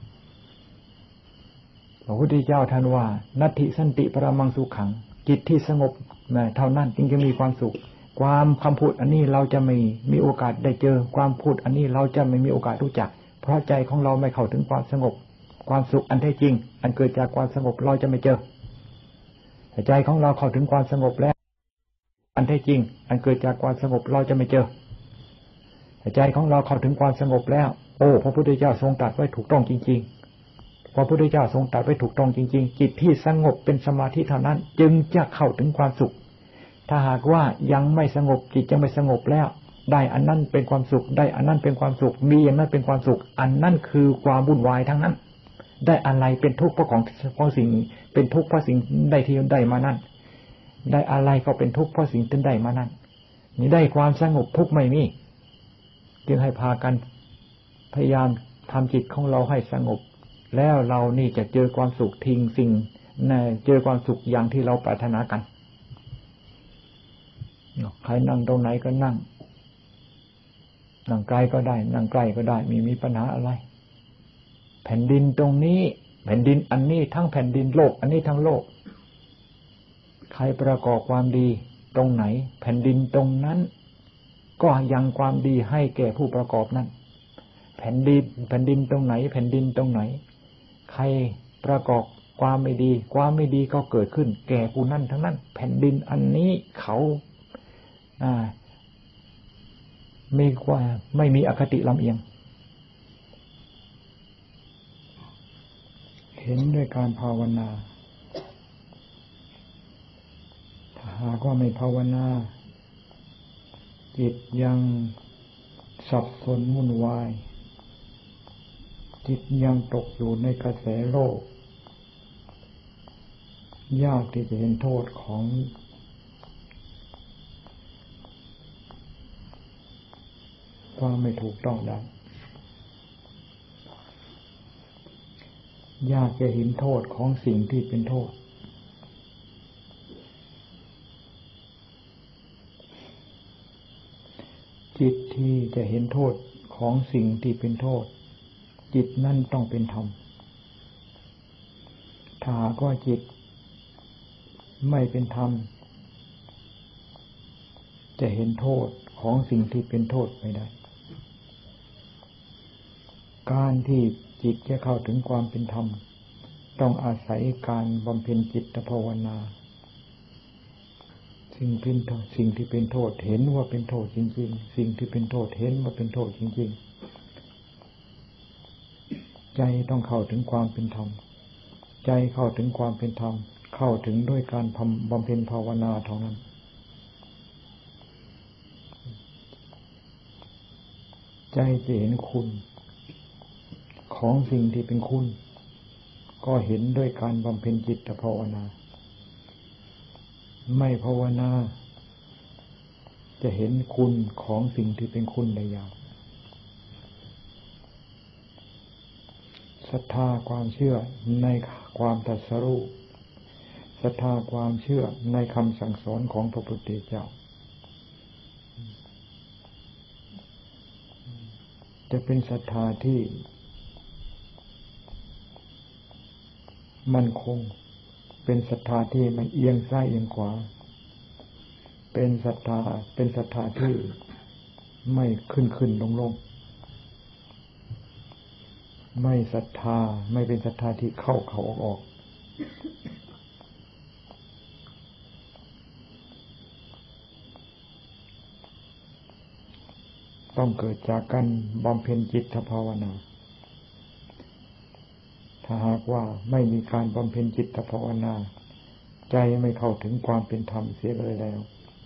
Speaker 1: พระพุทธเจ้าท่านว่านัตถิสันติปรมังสุขังจิตที่สงบเท่านั้นจึงจะมีความสุขความคำพูดอันนี้เราจะไม่มีโอกาสได้เจอความพูดอันนี้เราจะไม่มีโอกาสรู้จักเพราะใจของเราไม่เข้าถึงความสงบความสุขอันแท้จริงอันเกิดจากความสงบเราจะไม่เจอใจของเราเข้าถึงความสงบแล้วอันแท้จริงอันเกิดจากความสงบเราจะไม่เจอใจของเราเข้าถึงความสงบแล้วโอ้พระพุทธเจ้าทรงตรัสไว้ถูกต้องจริงๆพระพุทธเจ้าทรงตรัสไว้ถูกต้องจริงๆจิตที่สงบเป็นสมาธิเท่านั้นจึงจะเข้าถึงความสุขถ้าหากว่ายังไม่สงบจิตยังไม่สงบแล้วได้อันนั้นเป็นความสุขได้อันนั้นเป็นความสุขมีอย่างนั้นเป็นความสุขอันนั้นคือความวุ่นวายทั้งนั้นได้อะไรเป็นทุกข์เพราะของเพราะสิ่งเป็นทุกข์เพราะสิ่งได้ที่ได้มานั่นได้อะไรก็เป็นทุกข์เพราะสิ่งที่ได้มานั่นนี่ได้ความสงบทุกข์ไม่มีจึงให้พากันพยายามทำจิตของเราให้สงบแล้วเรานี่จะเจอความสุขทิ้งสิ่งเจอความสุขอย่างที่เราปรารถนากันใครนั่งตรงไหนก็นั่งนั่งไกลก็ได้นั่งใกล้ก็ได้มีมีปัญหาอะไรแผ่นดินตรงนี้แผ่นดินอันนี้ทั้งแผ่นดินโลกอันนี้ทั้งโลกใครประกอบความดีตรงไหนแผ่นดินตรงนั้นก็ยังความดีให้แก่ผู้ประกอบนั้นแผ่นดินแผ่นดินตรงไหนแผ่นดินตรงไหนใครประกอบความไม่ดีความไม่ดีก็เกิดขึ้นแก่ผู้นั้นทั้งนั้นแผ่นดินอันนี้เขาอ่ามีว่าไม่มีอคติลำเอียงเห็นด้วยการภาวนาถ้าหากว่าไม่ภาวนาจิตยังสับสนวุ่นวายจิตยังตกอยู่ในกระแสโลกยากที่จะเห็นโทษของความไม่ถูกต้องได้ยากจะเห็นโทษของสิ่งที่เป็นโทษจิตที่จะเห็นโทษของสิ่งที่เป็นโทษจิตนั่นต้องเป็นธรรมถ้าหากว่าจิตไม่เป็นธรรมจะเห็นโทษของสิ่งที่เป็นโทษไม่ได้การที่จิตจะเข้าถึงความเป็นธรรมต้องอาศัยการบำเพ็ญจิตภาวนาสิ่งเป็นสิ่งที่เป็นโทษเห็นว่าเป็นโทษจริงๆสิ่งที่เป็นโทษเห็นว่าเป็นโทษจริงๆใจต้องเข้าถึงความเป็นธรรมใจเข้าถึงความเป็นธรรมเข้าถึงด้วยการบำเพ็ญภาวนาเท่านั้นใจจะเห็นคุณของสิ่งที่เป็นคุณก็เห็นด้วยการบำเพ็ญจิตภาวนาไม่ภาวนาจะเห็นคุณของสิ่งที่เป็นคุณได้ยากศรัทธาความเชื่อในความตรัสรู้ศรัทธาความเชื่อในคำสั่งสอนของพระพุทธเจ้าจะเป็นศรัทธาที่มั่นคงเป็นศรัทธาที่ไม่เอียงซ้ายเอียงขวาเป็นศรัทธาเป็นศรัทธาที่ไม่ขึ้นขึ้นลงลงไม่ศรัทธาไม่เป็นศรัทธาที่เข้าเข้าออกออกต้องเกิดจากการบำเพ็ญจิตภาวนาถ้าหากว่าไม่มีการบำเพ็ญจิตภาวนาใจไม่เข้าถึงความเป็นธรรมเสียเลยแล้ว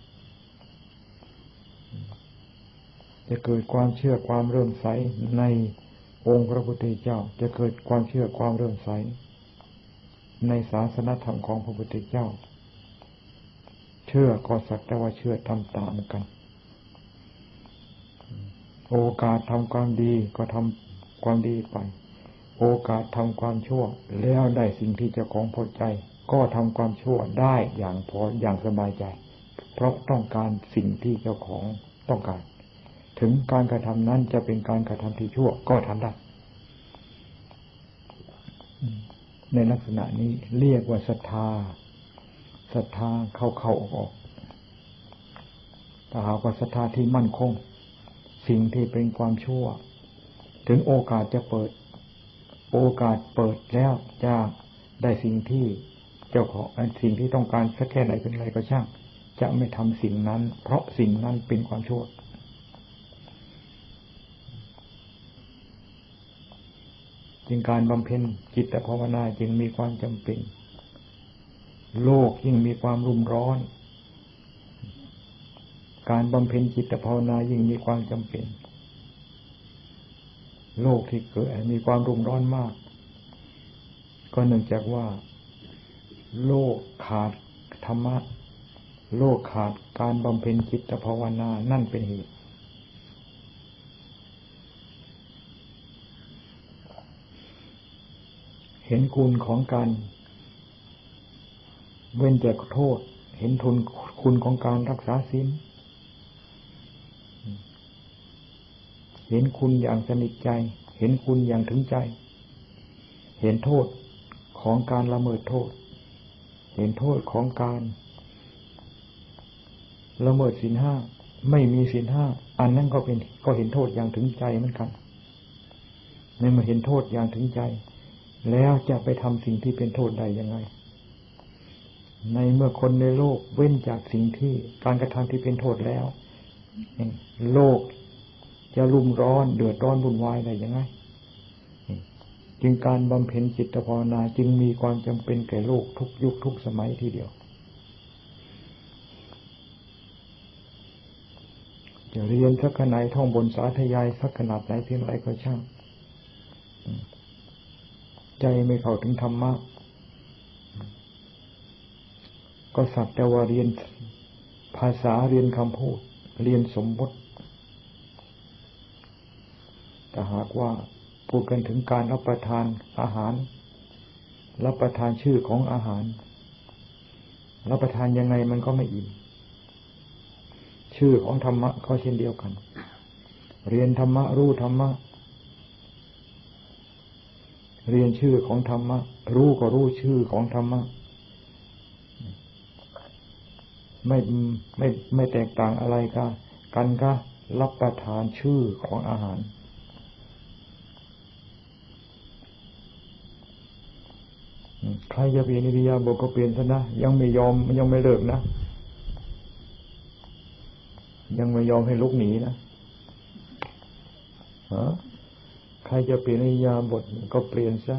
Speaker 1: จะเกิดความเชื่อความเริ่มใสในองค์พระพุทธเจ้าจะเกิดความเชื่อความเริ่มใสในศาสนธรรมของพระพุทธเจ้าเชื่อก็สักแต่ว่าเชื่อทำตามกันโอกาสทำความดีก็ทำความดีไปโอกาสทำความชั่วแล้วได้สิ่งที่เจ้าของพอใจก็ทำความชั่วได้อย่างพออย่างสบายใจเพราะต้องการสิ่งที่เจ้าของต้องการถึงการกระทำนั้นจะเป็นการกระทำที่ชั่วก็ทำได้ในลักษณะนี้เรียกว่าศรัทธาศรัทธาเข้าเข้าออกออกถ้าหากว่าศรัทธาที่มั่นคงสิ่งที่เป็นความชั่วถึงโอกาสจะเปิดโอกาสเปิดแล้วจะได้สิ่งที่เจ้าของสิ่งที่ต้องการสักแค่ไหนเป็นไรก็ช่างจะไม่ทำสิ่งนั้นเพราะสิ่งนั้นเป็นความชั่วจึงการบำเพ็ญจิตภาวนาจึงมีความจำเป็นโลกยิ่งมีความรุ่มร้อนการบำเพ็ญจิตภาวนายิ่งมีความจำเป็นโลกที่เกิดมีความรุ่มร้อนมากก็เนื่องจากว่าโลกขาดธรรมะโลกขาดการบำเพ็ญจิตภาวนานั่นเป็นเหตุเห็นคุณของการเว้นจากโทษเห็นทุนคุณของการรักษาศีลเห็นคุณอย่างสนิทใจเห็นคุณอย่างถึงใจเห็นโทษของการละเมิดโทษเห็นโทษของการละเมิดศีลห้าไม่มีศีลห้าอันนั้นก็เป็นก็เห็นโทษอย่างถึงใจเหมือนกันในเมื่อเห็นโทษอย่างถึงใจแล้วจะไปทำสิ่งที่เป็นโทษได้ยังไงในเมื่อคนในโลกเว้นจากสิ่งที่การกระทำที่เป็นโทษแล้วโลกจะรุ่มร้อนเดือดร้อนวุ่นวายได้ยังไงจึงการบำเพ็ญจิตภาวนาจึงมีความจำเป็นแก่โลกทุกยุคทุกสมัยทีเดียวจะเรียนสักขนาดท่องบนสาธยายสักขนาดไหนเพียงไรก็ช่างใจไม่เข้าถึงธรรมะก็สักแต่ว่าเรียนภาษาเรียนคำพูดเรียนสมมติแต่หากว่าพูดกันถึงการรับประทานอาหารรับประทานชื่อของอาหารรับประทานยังไงมันก็ไม่อิ่มชื่อของธรรมะก็เช่นเดียวกันเรียนธรรมะรู้ธรรมะเรียนชื่อของธรรมะรู้ก็รู้ชื่อของธรรมะไม่ไม่ไม่แตกต่างอะไรกันกันก็รับประทานชื่อของอาหารใครจะเปลี่ยนอิริยาบถก็เปลี่ยนซะนะยังไม่ยอมยังไม่เลิกนะยังไม่ยอมให้ลุกหนีนะฮะใครจะเปลี่ยนอิริยาบถก็เปลี่ยนซะ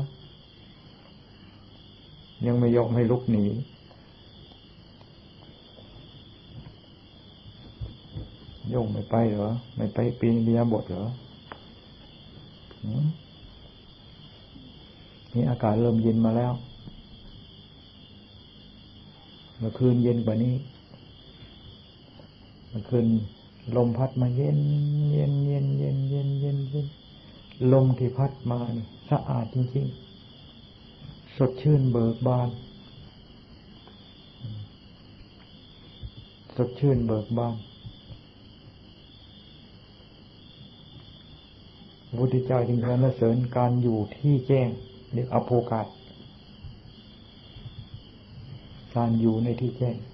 Speaker 1: ยังไม่ยอมให้ลุกหนีโยงไม่ไปเหรอไม่ไปเปลี่ยนอิริยาบถเหรอนี่อากาศเริ่มเย็นมาแล้วเมื่อคืนเย็นกว่านี้เมื่อคืนลมพัดมาเย็นเย็นเย็นเย็นเย็นเย็นเย็นลมที่พัดมานี่สะอาดจริงๆสดชื่นเบิกบานสดชื่นเบิกบานพระพุทธเจ้าจึงสรรเสริญการอยู่ที่แจ้งเรียกอโภคาสการอยู่ในที่แจ้ง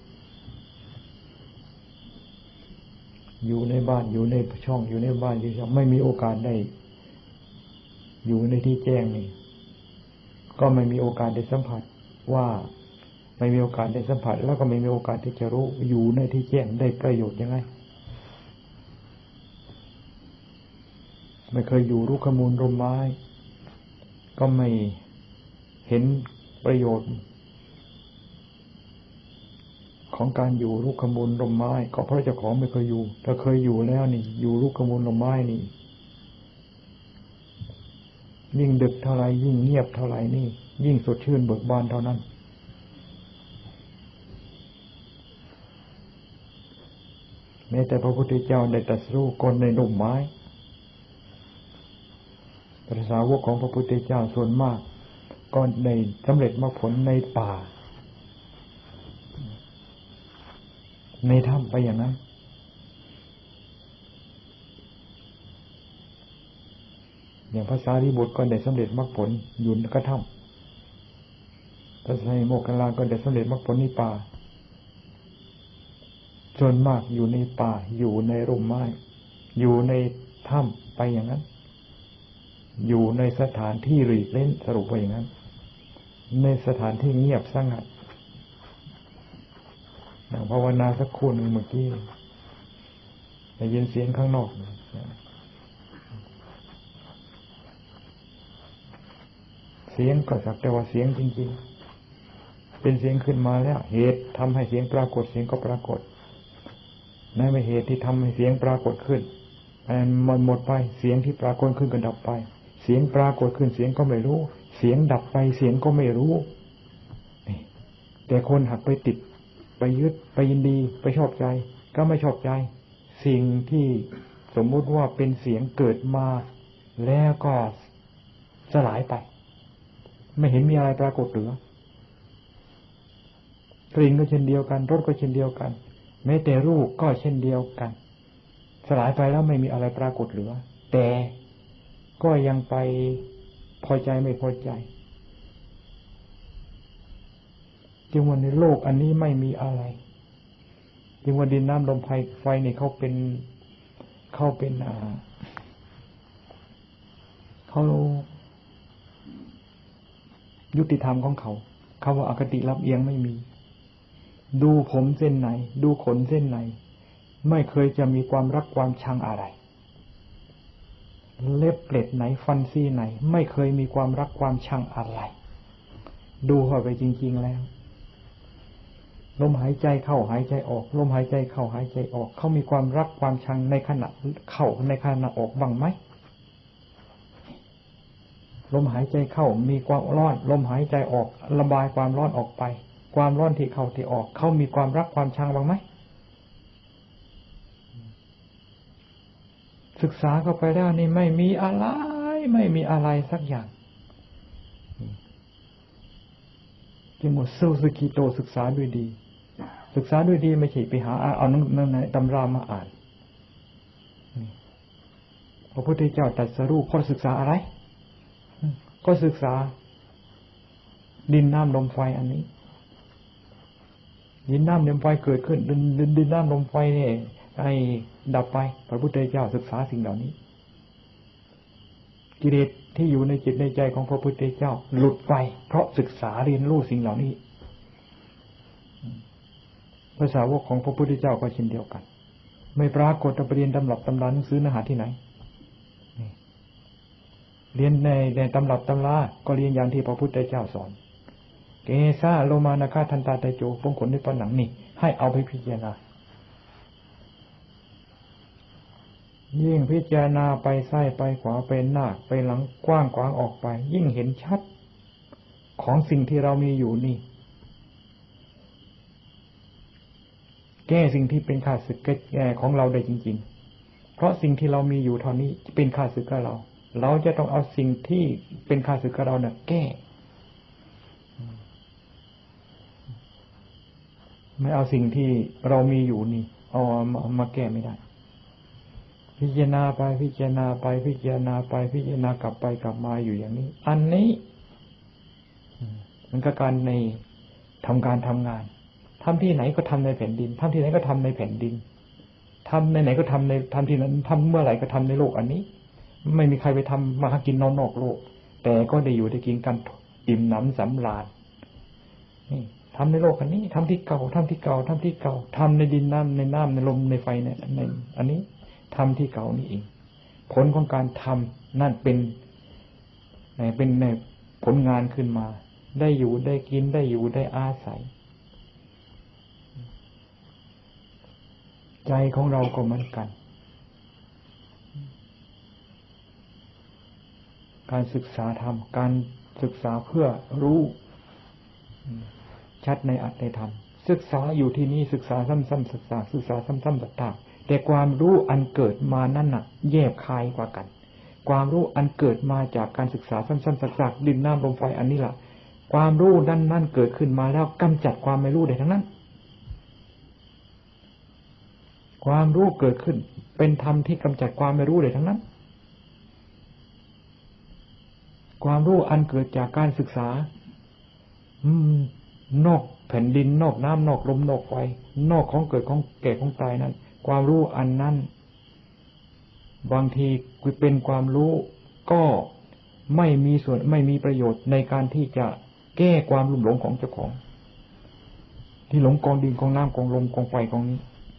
Speaker 1: อยู่ในบ้านอยู่ในช่องอยู่ในบ้านอยู่ช่องไม่มีโอกาสได้อยู่ในที่แจ้งนี่ก็ไม่มีโอกาสได้สัมผัสว่าไม่มีโอกาสได้สัมผัสแล้วก็ไม่มีโอกาสที่จะรู้อยู่ในที่แจ้งได้ประโยชน์ยังไงไม่เคยอยู่รุกขมูลร่มไม้ก็ไม่เห็นประโยชน์ของการอยู่รุกขมูลร่มไม้ก็เพราะเจ้าของไม่เคยอยู่ถ้าเคยอยู่แล้วนี่อยู่รุกขมูลร่มไม้นี่ยิ่งดึกเท่าไรยิ่งเงียบเท่าไรนี่ยิ่งสดชื่นเบิกบานเท่านั้นแม้แต่พระพุทธเจ้าได้ตรัสรู้ก่อนในร่มไม้พระสาวกของพระพุทธเจ้าส่วนมากก็ได้สำเร็จมรรคผลในป่าในถ้ำไปอย่างนั้นอย่างพระสารีบุตรก็ได้สำเร็จมรรคผลอยู่ในกระท่อมพระไตรโมคคัลลาก็ได้สำเร็จมรรคผลในป่าส่วนมากอยู่ในป่าอยู่ในร่มไม้อยู่ในถ้ำไปอย่างนั้นอยู่ในสถานที่หลีกเล่นสรุปว่าอย่างนั้นในสถานที่เงียบสงัดอย่างภาวนาสักครู่หนึ่งเมื่อกี้ได้ยินเสียงข้างนอกเสียงก็สักแต่ว่าเสียงจริงๆเป็นเสียงขึ้นมาแล้วเหตุทำให้เสียงปรากฏเสียงก็ปรากฏนั่นเป็นเหตุที่ทำให้เสียงปรากฏขึ้นมันหมดไปเสียงที่ปรากฏขึ้นก็ดับไปเสียงปรากฏขึ้นเสียงก็ไม่รู้เสียงดับไปเสียงก็ไม่รู้แต่คนหักไปติดไปยึดไปยินดีไปชอบใจก็ไม่ชอบใจสิ่งที่สมมุติว่าเป็นเสียงเกิดมาแล้วก็สลายไปไม่เห็นมีอะไรปรากฏเหลือกลิ่นก็เช่นเดียวกันรสก็เช่นเดียวกันแม้แต่รูปก็เช่นเดียวกันสลายไปแล้วไม่มีอะไรปรากฏเหลือแต่ก็ยังไปพอใจไม่พอใจจึงว่าในโลกอันนี้ไม่มีอะไรจึงว่าดินน้ำลมไฟนี่เขาเป็นเขาเป็นอ่าเขายุติธรรมของเขาเขาว่าอคติรับเอียงไม่มีดูผมเส้นไหนดูขนเส้นไหนไม่เคยจะมีความรักความชังอะไรเล็บเกล็ดไหนฟันซี่ไหนไม่เคยมีความรักความชังอะไรดูเข้าไปจริงๆแล้วลมหายใจเข้าหายใจออกลมหายใจเข้าหายใจออกเขามีความรักความชังในขณะเข้าในขณะออกบ้างไหมลมหายใจเข้ามีความร้อนลมหายใจออกระบายความร้อนออกไปความร้อนที่เข้าที่ออกเขามีความรักความชังบ้างไหมศึกษาเข้าไปแล้วนี่ไม่มีอะไรไม่มีอะไรสักอย่างจึงหมดโซสกิโตศึกษาด้วยดีศึกษาด้วยดีไม่ใช่ไปหาเอาหนังสือในตำรามาอ่านพระพุทธเจ้าตรัสรู้ข้อศึกษาอะไรก็ศึกษาดินน้ำลมไฟอันนี้ดินน้ำลมไฟเกิดขึ้นดินดินดินน้ำลมไฟนี่ไอ้ดับไปพระพุทธเจ้าศึกษาสิ่งเหล่านี้กิเลสที่อยู่ในจิตในใจของพระพุทธเจ้าหลุดไปเพราะศึกษาเรียนรู้สิ่งเหล่านี้ภาษาวกของพระพุทธเจ้าก็เช่นเดียวกันไม่ปรากฏไปเรียนตำรับตำราหนังสือเนื้อหาที่ไหนเรียนในในตำรับตำราก็เรียนอย่างที่พระพุทธเจ้าสอนเกสาโลมานาคาทันตาไตโจปงขนในผนังนี่ให้เอาไปพิจารณายิ่งพิจารณาไปซ้ายไปขวาไปหน้าไปหลังกว้างขวางออกไปยิ่งเห็นชัดของสิ่งที่เรามีอยู่นี่แก้สิ่งที่เป็นข้าศึกแก่ของเราได้จริงๆเพราะสิ่งที่เรามีอยู่เท่านี้เป็นข้าศึกกับเราเราจะต้องเอาสิ่งที่เป็นข้าศึกกับเราเนี่ยแก้ไม่เอาสิ่งที่เรามีอยู่นี่เอามามาแก้ไม่ได้พิจารณาไปพิจารณาไปพิจารณาไปพิจารณากลับไปกลับมาอยู่อย่างนี้อันนี้มันก็การในทำการทำงานทำที่ไหนก็ทำในแผ่นดินทำที่ไหนก็ทำในแผ่นดินทำในไหนก็ทำในทำที่นั้นทำเมื่อไหร่ก็ทำในโลกอันนี้ไม่มีใครไปทำมาหากินนอกนอกโลกแต่ก็ได้อยู่ได้กินกันอิ่มหนำสำราญนี่ทำในโลกอันนี้ทำที่เก่าทำที่เก่าทำที่เก่าทำในดินน้ำในน้ำในลมในไฟในในอันนี้ทำที่เก่านี่เองผลของการทำนั่นเป็นเป็นในผลงานขึ้นมาได้อยู่ได้กินได้อยู่ได้อาศัยใจของเราก็เหมือนกันการศึกษาธรรมการศึกษาเพื่อรู้ชัดในอัตในธรรมศึกษาอยู่ที่นี่ศึกษาซ้ำๆศึกษาศึกษาซ้ำๆต่างๆแต่ความรู้อันเกิดมานั่นน่ะแยบคายกว่ากันความรู้อันเกิดมาจากการศึกษาซ้ำๆสักๆดินน้ำลมไฟอันนี้ล่ะความรู้นั่นนั่นเกิดขึ้นมาแล้วกำจัดความไม่รู้ได้ทั้งนั้นความรู้เกิดขึ้นเป็นธรรมที่กำจัดความไม่รู้ได้ทั้งนั้นความรู้อันเกิดจากการศึกษาอืมนอกแผ่นดินนอกน้ำนอกลมนอกไฟนอกของเกิดของแก่ของตายนั้นความรู้อันนั้นบางทีเป็นความรู้ก็ไม่มีส่วนไม่มีประโยชน์ในการที่จะแก้ความลุ่มหลงของเจ้าของที่หลงกองดินกองน้ำกองลมกองไฟกองนี้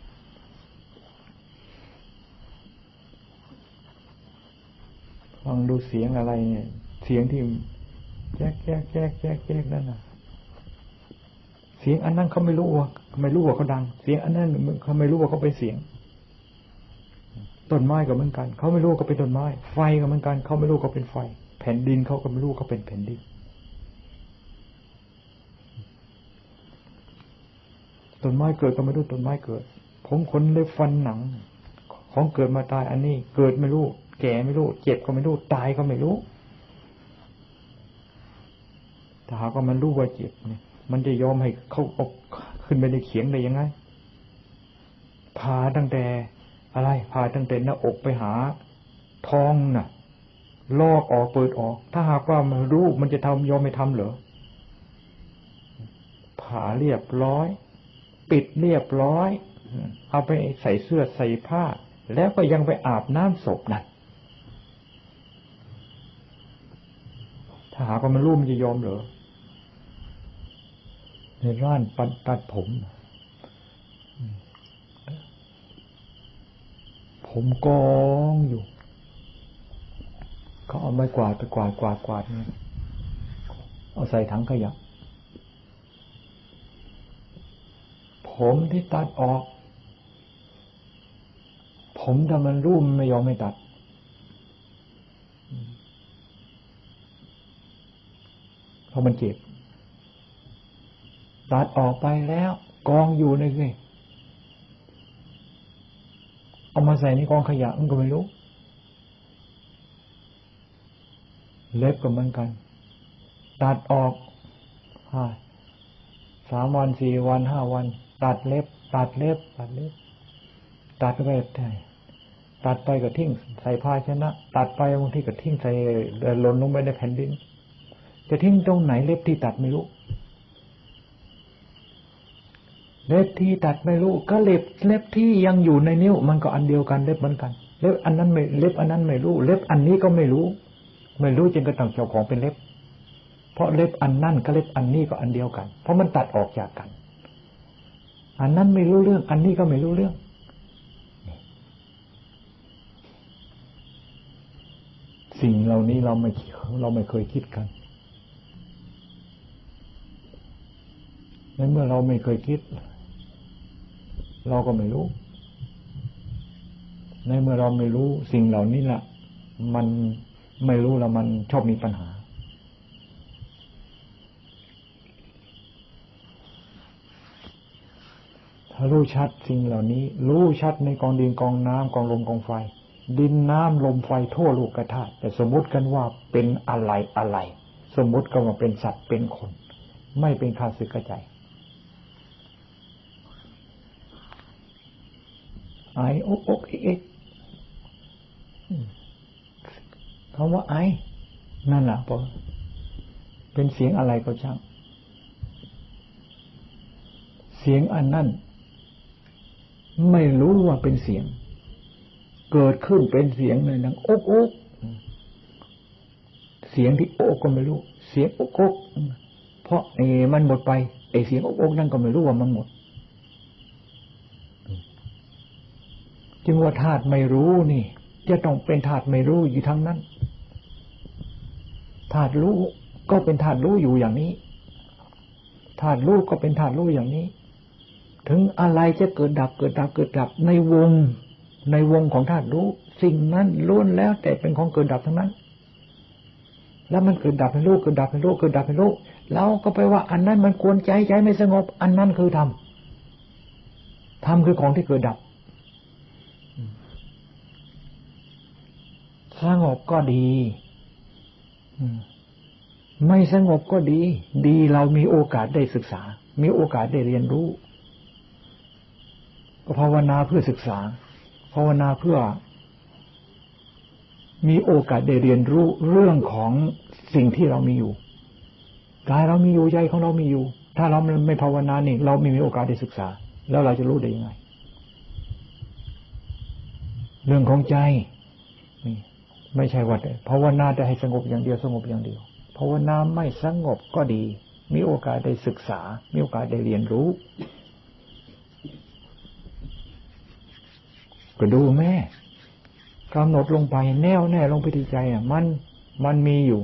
Speaker 1: ฟังดูเสียงอะไรเนี่ยเสียงที่แจ๊กแจ๊กแจ๊กแจ๊กแจ๊กนั่นน่ะเสียงอันนั้นเขาไม่รู้ว่าไม่รู้ว่าเขาดังเสียงอันนั้นเขาไม่รู้ว่าเขาเป็นเสียงต้นไม้ก็เหมือนกันเขาไม่รู้ก็เป็นต้นไม้ไฟก็เหมือนกันเขาไม่รู้ก็เป็นไฟแผ่นดินเขาก็ไม่รู้เขาเป็นแผ่นดินต้นไม้เกิดก็ไม่รู้ต้นไม้เกิดผมขนเล็บฟันหนังของเกิดมาตายอันนี้เกิดไม่รู้แก่ไม่รู้เจ็บก็ไม่รู้ตายก็ไม่รู้ถ้าหากว่ามันรู้ว่าเจ็บเนี่ยมันจะยอมให้เขาออกขึ้นไปในเขียงได้ยังไงผ่าตั้งแต่อะไรผ่าตั้งแต่หน้าอกไปหาท้องน่ะลอกออกเปิดออกถ้าหากว่ามันรู้มันจะทำยอมไม่ทำเหรอผ่าเรียบร้อยปิดเรียบร้อยเอาไปใส่เสื้อใส่ผ้าแล้วก็ยังไปอาบน้ำศพนั่นถ้าหากว่ามันรู้มันจะยอมเหรอในร้านปัดตัดผมผมกองอยู่เขาเอาไม้กวาดไปกวาดกวาดกวาดเนี่ยเอาใส่ถังขยะผมที่ตัดออกผมถ้ามันรู้มันไม่ยอมไม่ตัดเพราะมันเจ็บตัดออกไปแล้วกองอยู่ในนี่เอามาใส่ในกองขยะมันก็ไม่รู้เล็บก็เหมือนกันตัดออกห้าสามวันสี่วันห้าวันตัดเล็บตัดเล็บตัดเล็บตัดไปได้ตัดไปก็ทิ้งใส่ภาชนะตัดไปบางทีก็ทิ้งใส่หล่นลงไปในแผ่นดินจะทิ้งตรงไหนเล็บที่ตัดไม่รู้เล็บที่ตัดไม่รู้ก็เล็บเล็บที่ยังอยู่ในนิ้วมันก็อันเดียวกันเล็บเหมือนกันเล็บอันนั้นไม่เล็บอันนั้นไม่รู้เล็บอันนี้ก็ไม่รู้ไม่รู้จนกระทั่งเจ้าของเป็นเล็บเพราะเล็บอันนั้นกับเล็บอันนี้ก็อันเดียวกันเพราะมันตัดออกจากกันอันนั้นไม่รู้เรื่องอันนี้ก็ไม่รู้เรื่องสิ่งเหล่านี้เราไม่เราไม่เคยคิดกันในเมื่อเราไม่เคยคิดเราก็ไม่รู้ในเมื่อเราไม่รู้สิ่งเหล่านี้ล่ะมันไม่รู้แล้วมันชอบมีปัญหาถ้ารู้ชัดสิ่งเหล่านี้รู้ชัดในกองดินกองน้ำกองลมกองไฟดินน้ำลมไฟทั่วโลกธาตุแต่สมมติกันว่าเป็นอะไรอะไรสมมติกันว่าเป็นสัตว์เป็นคนไม่เป็นข้าศึกกระจายไออกอกเอกคำว่าไอนั่นแหละพอเป็นเสียงอะไรก็ช่างเสียงอันนั้นไม่รู้ว่าเป็นเสียงเกิดขึ้นเป็นเสียงเลยนังอกอกเสียงที่อกก็ไม่รู้เสียงอกอกเพราะไอ้มันหมดไปไอ้เสียงอกอกนั่นก็ไม่รู้ว่ามันหมดจึงว่าธาตุไม่รู้นี่จะต้องเป็นธาตุไม่รู้อยู่ทั้งนั้นธาตุรู้ก็เป็นธาตุรู้อยู่อย่างนี้ธาตุรู้ก็เป็นธาตุรู้อย่างนี้ถึงอะไรจะเกิดดับเกิดดับเกิดดับในวงในวงของธาตุรู้สิ่งนั้นล้วนแล้วแต่เป็นของเกิดดับทั้งนั้นแล้วมันเกิดดับให้รู้เกิดดับให้รู้เกิดดับให้รู้เราก็ไปว่าอันนั้นมันควรใจใจไม่สงบอันนั้นคือธรรมธรรมคือของที่เกิดดับสงบก็ดีไม่สงบก็ดีดีเรามีโอกาสได้ศึกษามีโอกาสได้เรียนรู้ก็ภาวนาเพื่อศึกษาภาวนาเพื่อมีโอกาสได้เรียนรู้เรื่องของสิ่งที่เรามีอยู่กายเรามีอยู่ใจของเรามีอยู่ถ้าเราไม่ภาวนานี่เราไม่มีโอกาสได้ศึกษาแล้วเราจะรู้ได้ยังไงเรื่องของใจนี่ไม่ใช่ว่าภาวนาจะให้สงบอย่างเดียวสงบอย่างเดียวภาวนาไม่สงบก็ดีมีโอกาสได้ศึกษามีโอกาสได้เรียนรู้ก็ดูแม่กำหนดลงไปแน่วแน่ลงไปที่ใจอ่ะมันมันมีอยู่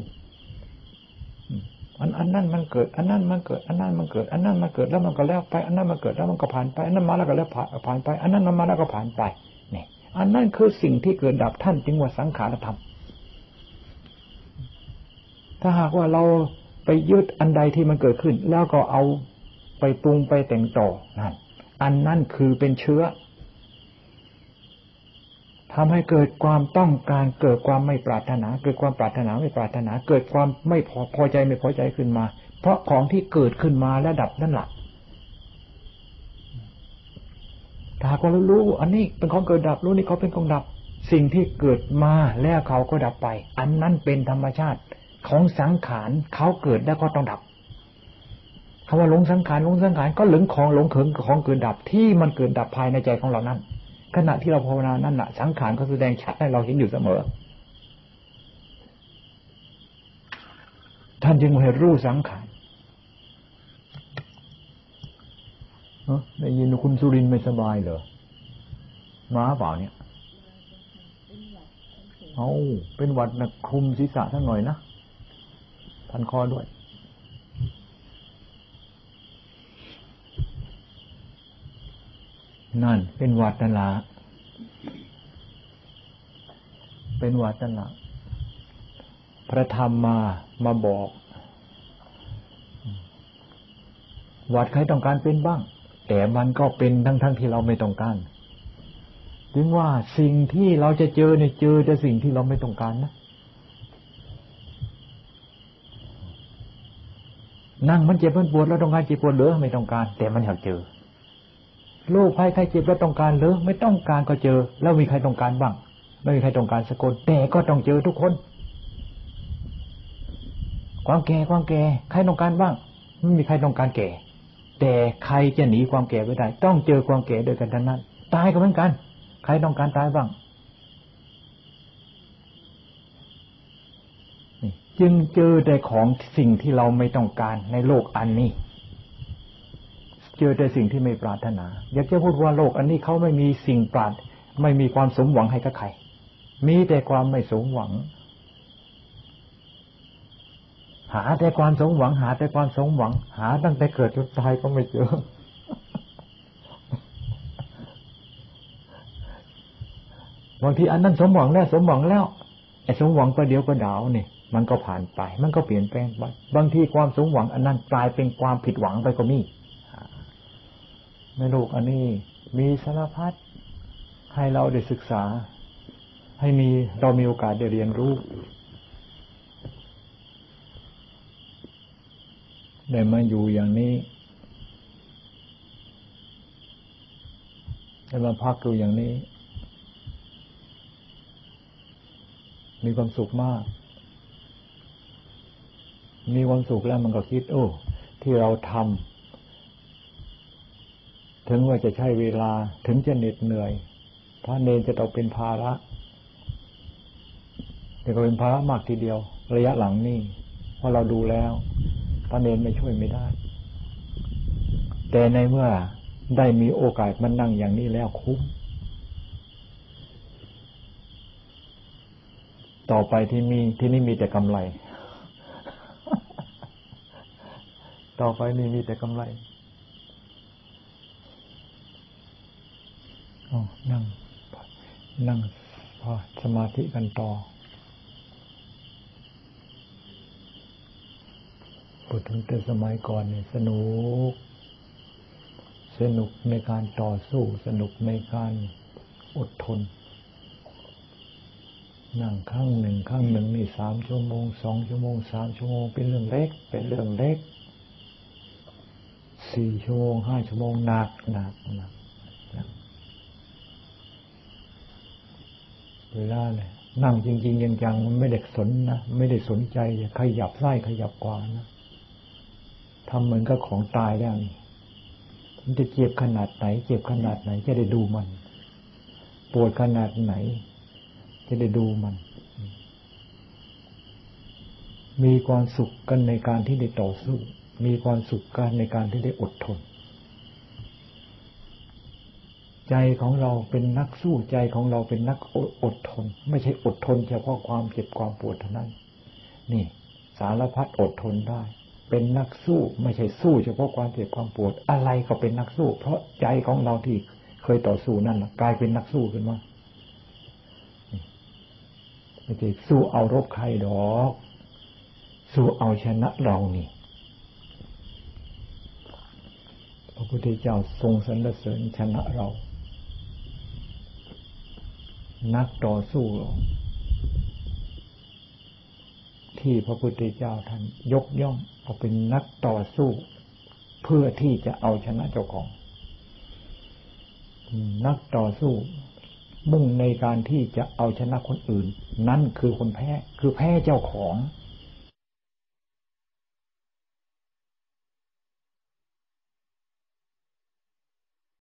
Speaker 1: อันอันนั้นมันเกิดอันนั้นมันเกิดอันนั้นมันเกิดอันนั้นมันเกิดแล้วมันก็แล้วไปอันนั้นมันเกิดแล้วมันก็ผ่านไปอันนั้นมาแล้วก็แล้วผ่านผ่านไปอันนั้นมาแล้วก็ผ่านไปนี่อันนั้นคือสิ่งที่เกิดดับท่านจึงว่าสังขารธรรมถ้าหากว่าเราไปยึดอันใดที่มันเกิดขึ้นแล้วก็เอาไปปรุงไปแต่งต่อนั่นอันนั้นคือเป็นเชื้อทำให้เกิดความต้องการเกิดความไม่ปรารถนาเกิดความปรารถนาไม่ปรารถนาเกิดความไม่พอพอใจไม่พอใจขึ้นมาเพราะของที่เกิดขึ้นมาและดับนั่นแหละถ้าหากว่ารู้อันนี้เป็นของเกิดดับรู้นี่เขาเป็นของดับสิ่งที่เกิดมาแล้วเขาก็ดับไปอันนั้นเป็นธรรมชาติของสังขารเขาเกิดแล้วก็ต้องดับคำว่าหลงสังขารหลงสังขารก็หลงของหลงเขิงของเกิดดับที่มันเกิดดับภายในใจของเรานั้นขณะที่เราภาวนานั่นน่ะสังขารก็แสดงชัดให้เราเห็นอยู่เสมอท่านจึงให้รู้สังขารเออได้ยินคุณสุรินทร์ไม่สบายเหรอมาเปล่าเนี่ยเอาเป็นหวัดนะคลุมศีรษะท่านหน่อยนะพันคอด้วยนั่นเป็นหวัดนั่นละเป็นหวัดนั่นละพระธรรมมามาบอกหวัดใครต้องการเป็นบ้างแต่มันก็เป็นทั้งทั้งที่เราไม่ต้องการถึงว่าสิ่งที่เราจะเจอเนี่ยเจอแต่สิ่งที่เราไม่ต้องการนะนั่งมันเจ็บมันปวดเราต้องการเจ็บปวดหรือไม่ต้องการแต่มันอยากเจอโรคภัยไข้เจ็บเราต้องการหรือไม่ต้องการก็เจอแล้วมีใครต้องการบ้างไม่มีใครต้องการสักคนแต่ก็ต้องเจอทุกคนความแก่ความแก่ใครต้องการบ้างไม่มีใครต้องการแก่แต่ใครจะหนีความแก่ไปได้ต้องเจอความแก่โดยกันทั้งนั้นตายก็เหมือนกันใครต้องการตายบ้างจึงเจอแต่ของสิ่งที่เราไม่ต้องการในโลกอันนี้เจอแต่สิ่งที่ไม่ปรารถนาอยากจะพูดว่าโลกอันนี้เขาไม่มีสิ่งปรารถไม่มีความสมหวังให้กับใครมีแต่ความไม่สมหวังหาแต่ความสมหวังหาแต่ความสมหวังหาตั้งแต่เกิดจนตายก็ไม่เจอบางทีอันนั้นสมหวังแล้วสมหวังแล้วไอ้สมหวังประเดี๋ยวก็ดาวนี่มันก็ผ่านไปมันก็เปลี่ยนแปลงไปบางทีความสมหวังอันนั้นกลายเป็นความผิดหวังไปก็มีในโลกอันนี้มีสารพัดให้เราได้ศึกษาให้มีเรามีโอกาสได้เรียนรู้ได้มาอยู่อย่างนี้ได้มาพักอยู่อย่างนี้มีความสุขมากมีความสุขแล้วมันก็คิดโอ้ที่เราทำถึงว่าจะใช้เวลาถึงจะเหน็ดเหนื่อยพระเนรจะต้องเป็นภาระแต่ก็เป็นภาระมากทีเดียวระยะหลังนี่เพราะเราดูแล้วพระเนรไม่ช่วยไม่ได้แต่ในเมื่อได้มีโอกาสมานั่งอย่างนี้แล้วคุ้มต่อไปที่มีที่นี่มีแต่กำไรต่อไปนี่มีแต่กำไรอ๋อนั่งนั่งพอสมาธิกันต่อพูดถึงแต่สมัยก่อนเนี่ยสนุกสนุกในการต่อสู้สนุกในการอดทนนั่งครั้งหนึ่งครั้งหนึ่งนี่สามชั่วโมงสองชั่วโมงสามชั่วโมงเป็นเรื่องเล็กเป็นเรื่องเล็กสี่ชั่วโมงห้าชั่วโมงหนักหนักหนักเวลาเลยนั่งจริงๆจังๆมันไม่ได้สนนะไม่ได้สนใจขยับไส้ขยับขวานะทำเหมือนกับของตายแล้วนี่มันจะเจ็บขนาดไหนเจ็บขนาดไหนจะได้ดูมันปวดขนาดไหนจะได้ดูมันมีความสุขกันในการที่ได้ต่อสู้มีความสุขกันในการที่ได้อดทนใจของเราเป็นนักสู้ใจของเราเป็นนักอดทนไม่ใช่อดทนเฉพาะความเจ็บความปวดเท่านั้นนี่สารพัดอดทนได้เป็นนักสู้ไม่ใช่สู้เฉพาะความเจ็บความปวดอะไรก็เป็นนักสู้เพราะใจของเราที่เคยต่อสู้นั่นกลายเป็นนักสู้ขึ้นมาไม่ใช่สู้เอารบใครดอกสู้เอาชนะเรานี่พระพุทธเจ้าทรงสรรเสริญชนะเรานักต่อสู้ที่พระพุทธเจ้าท่านยกย่องเอาเป็นนักต่อสู้เพื่อที่จะเอาชนะเจ้าของนักต่อสู้มุ่งในการที่จะเอาชนะคนอื่นนั่นคือคนแพ้คือแพ้เจ้าของ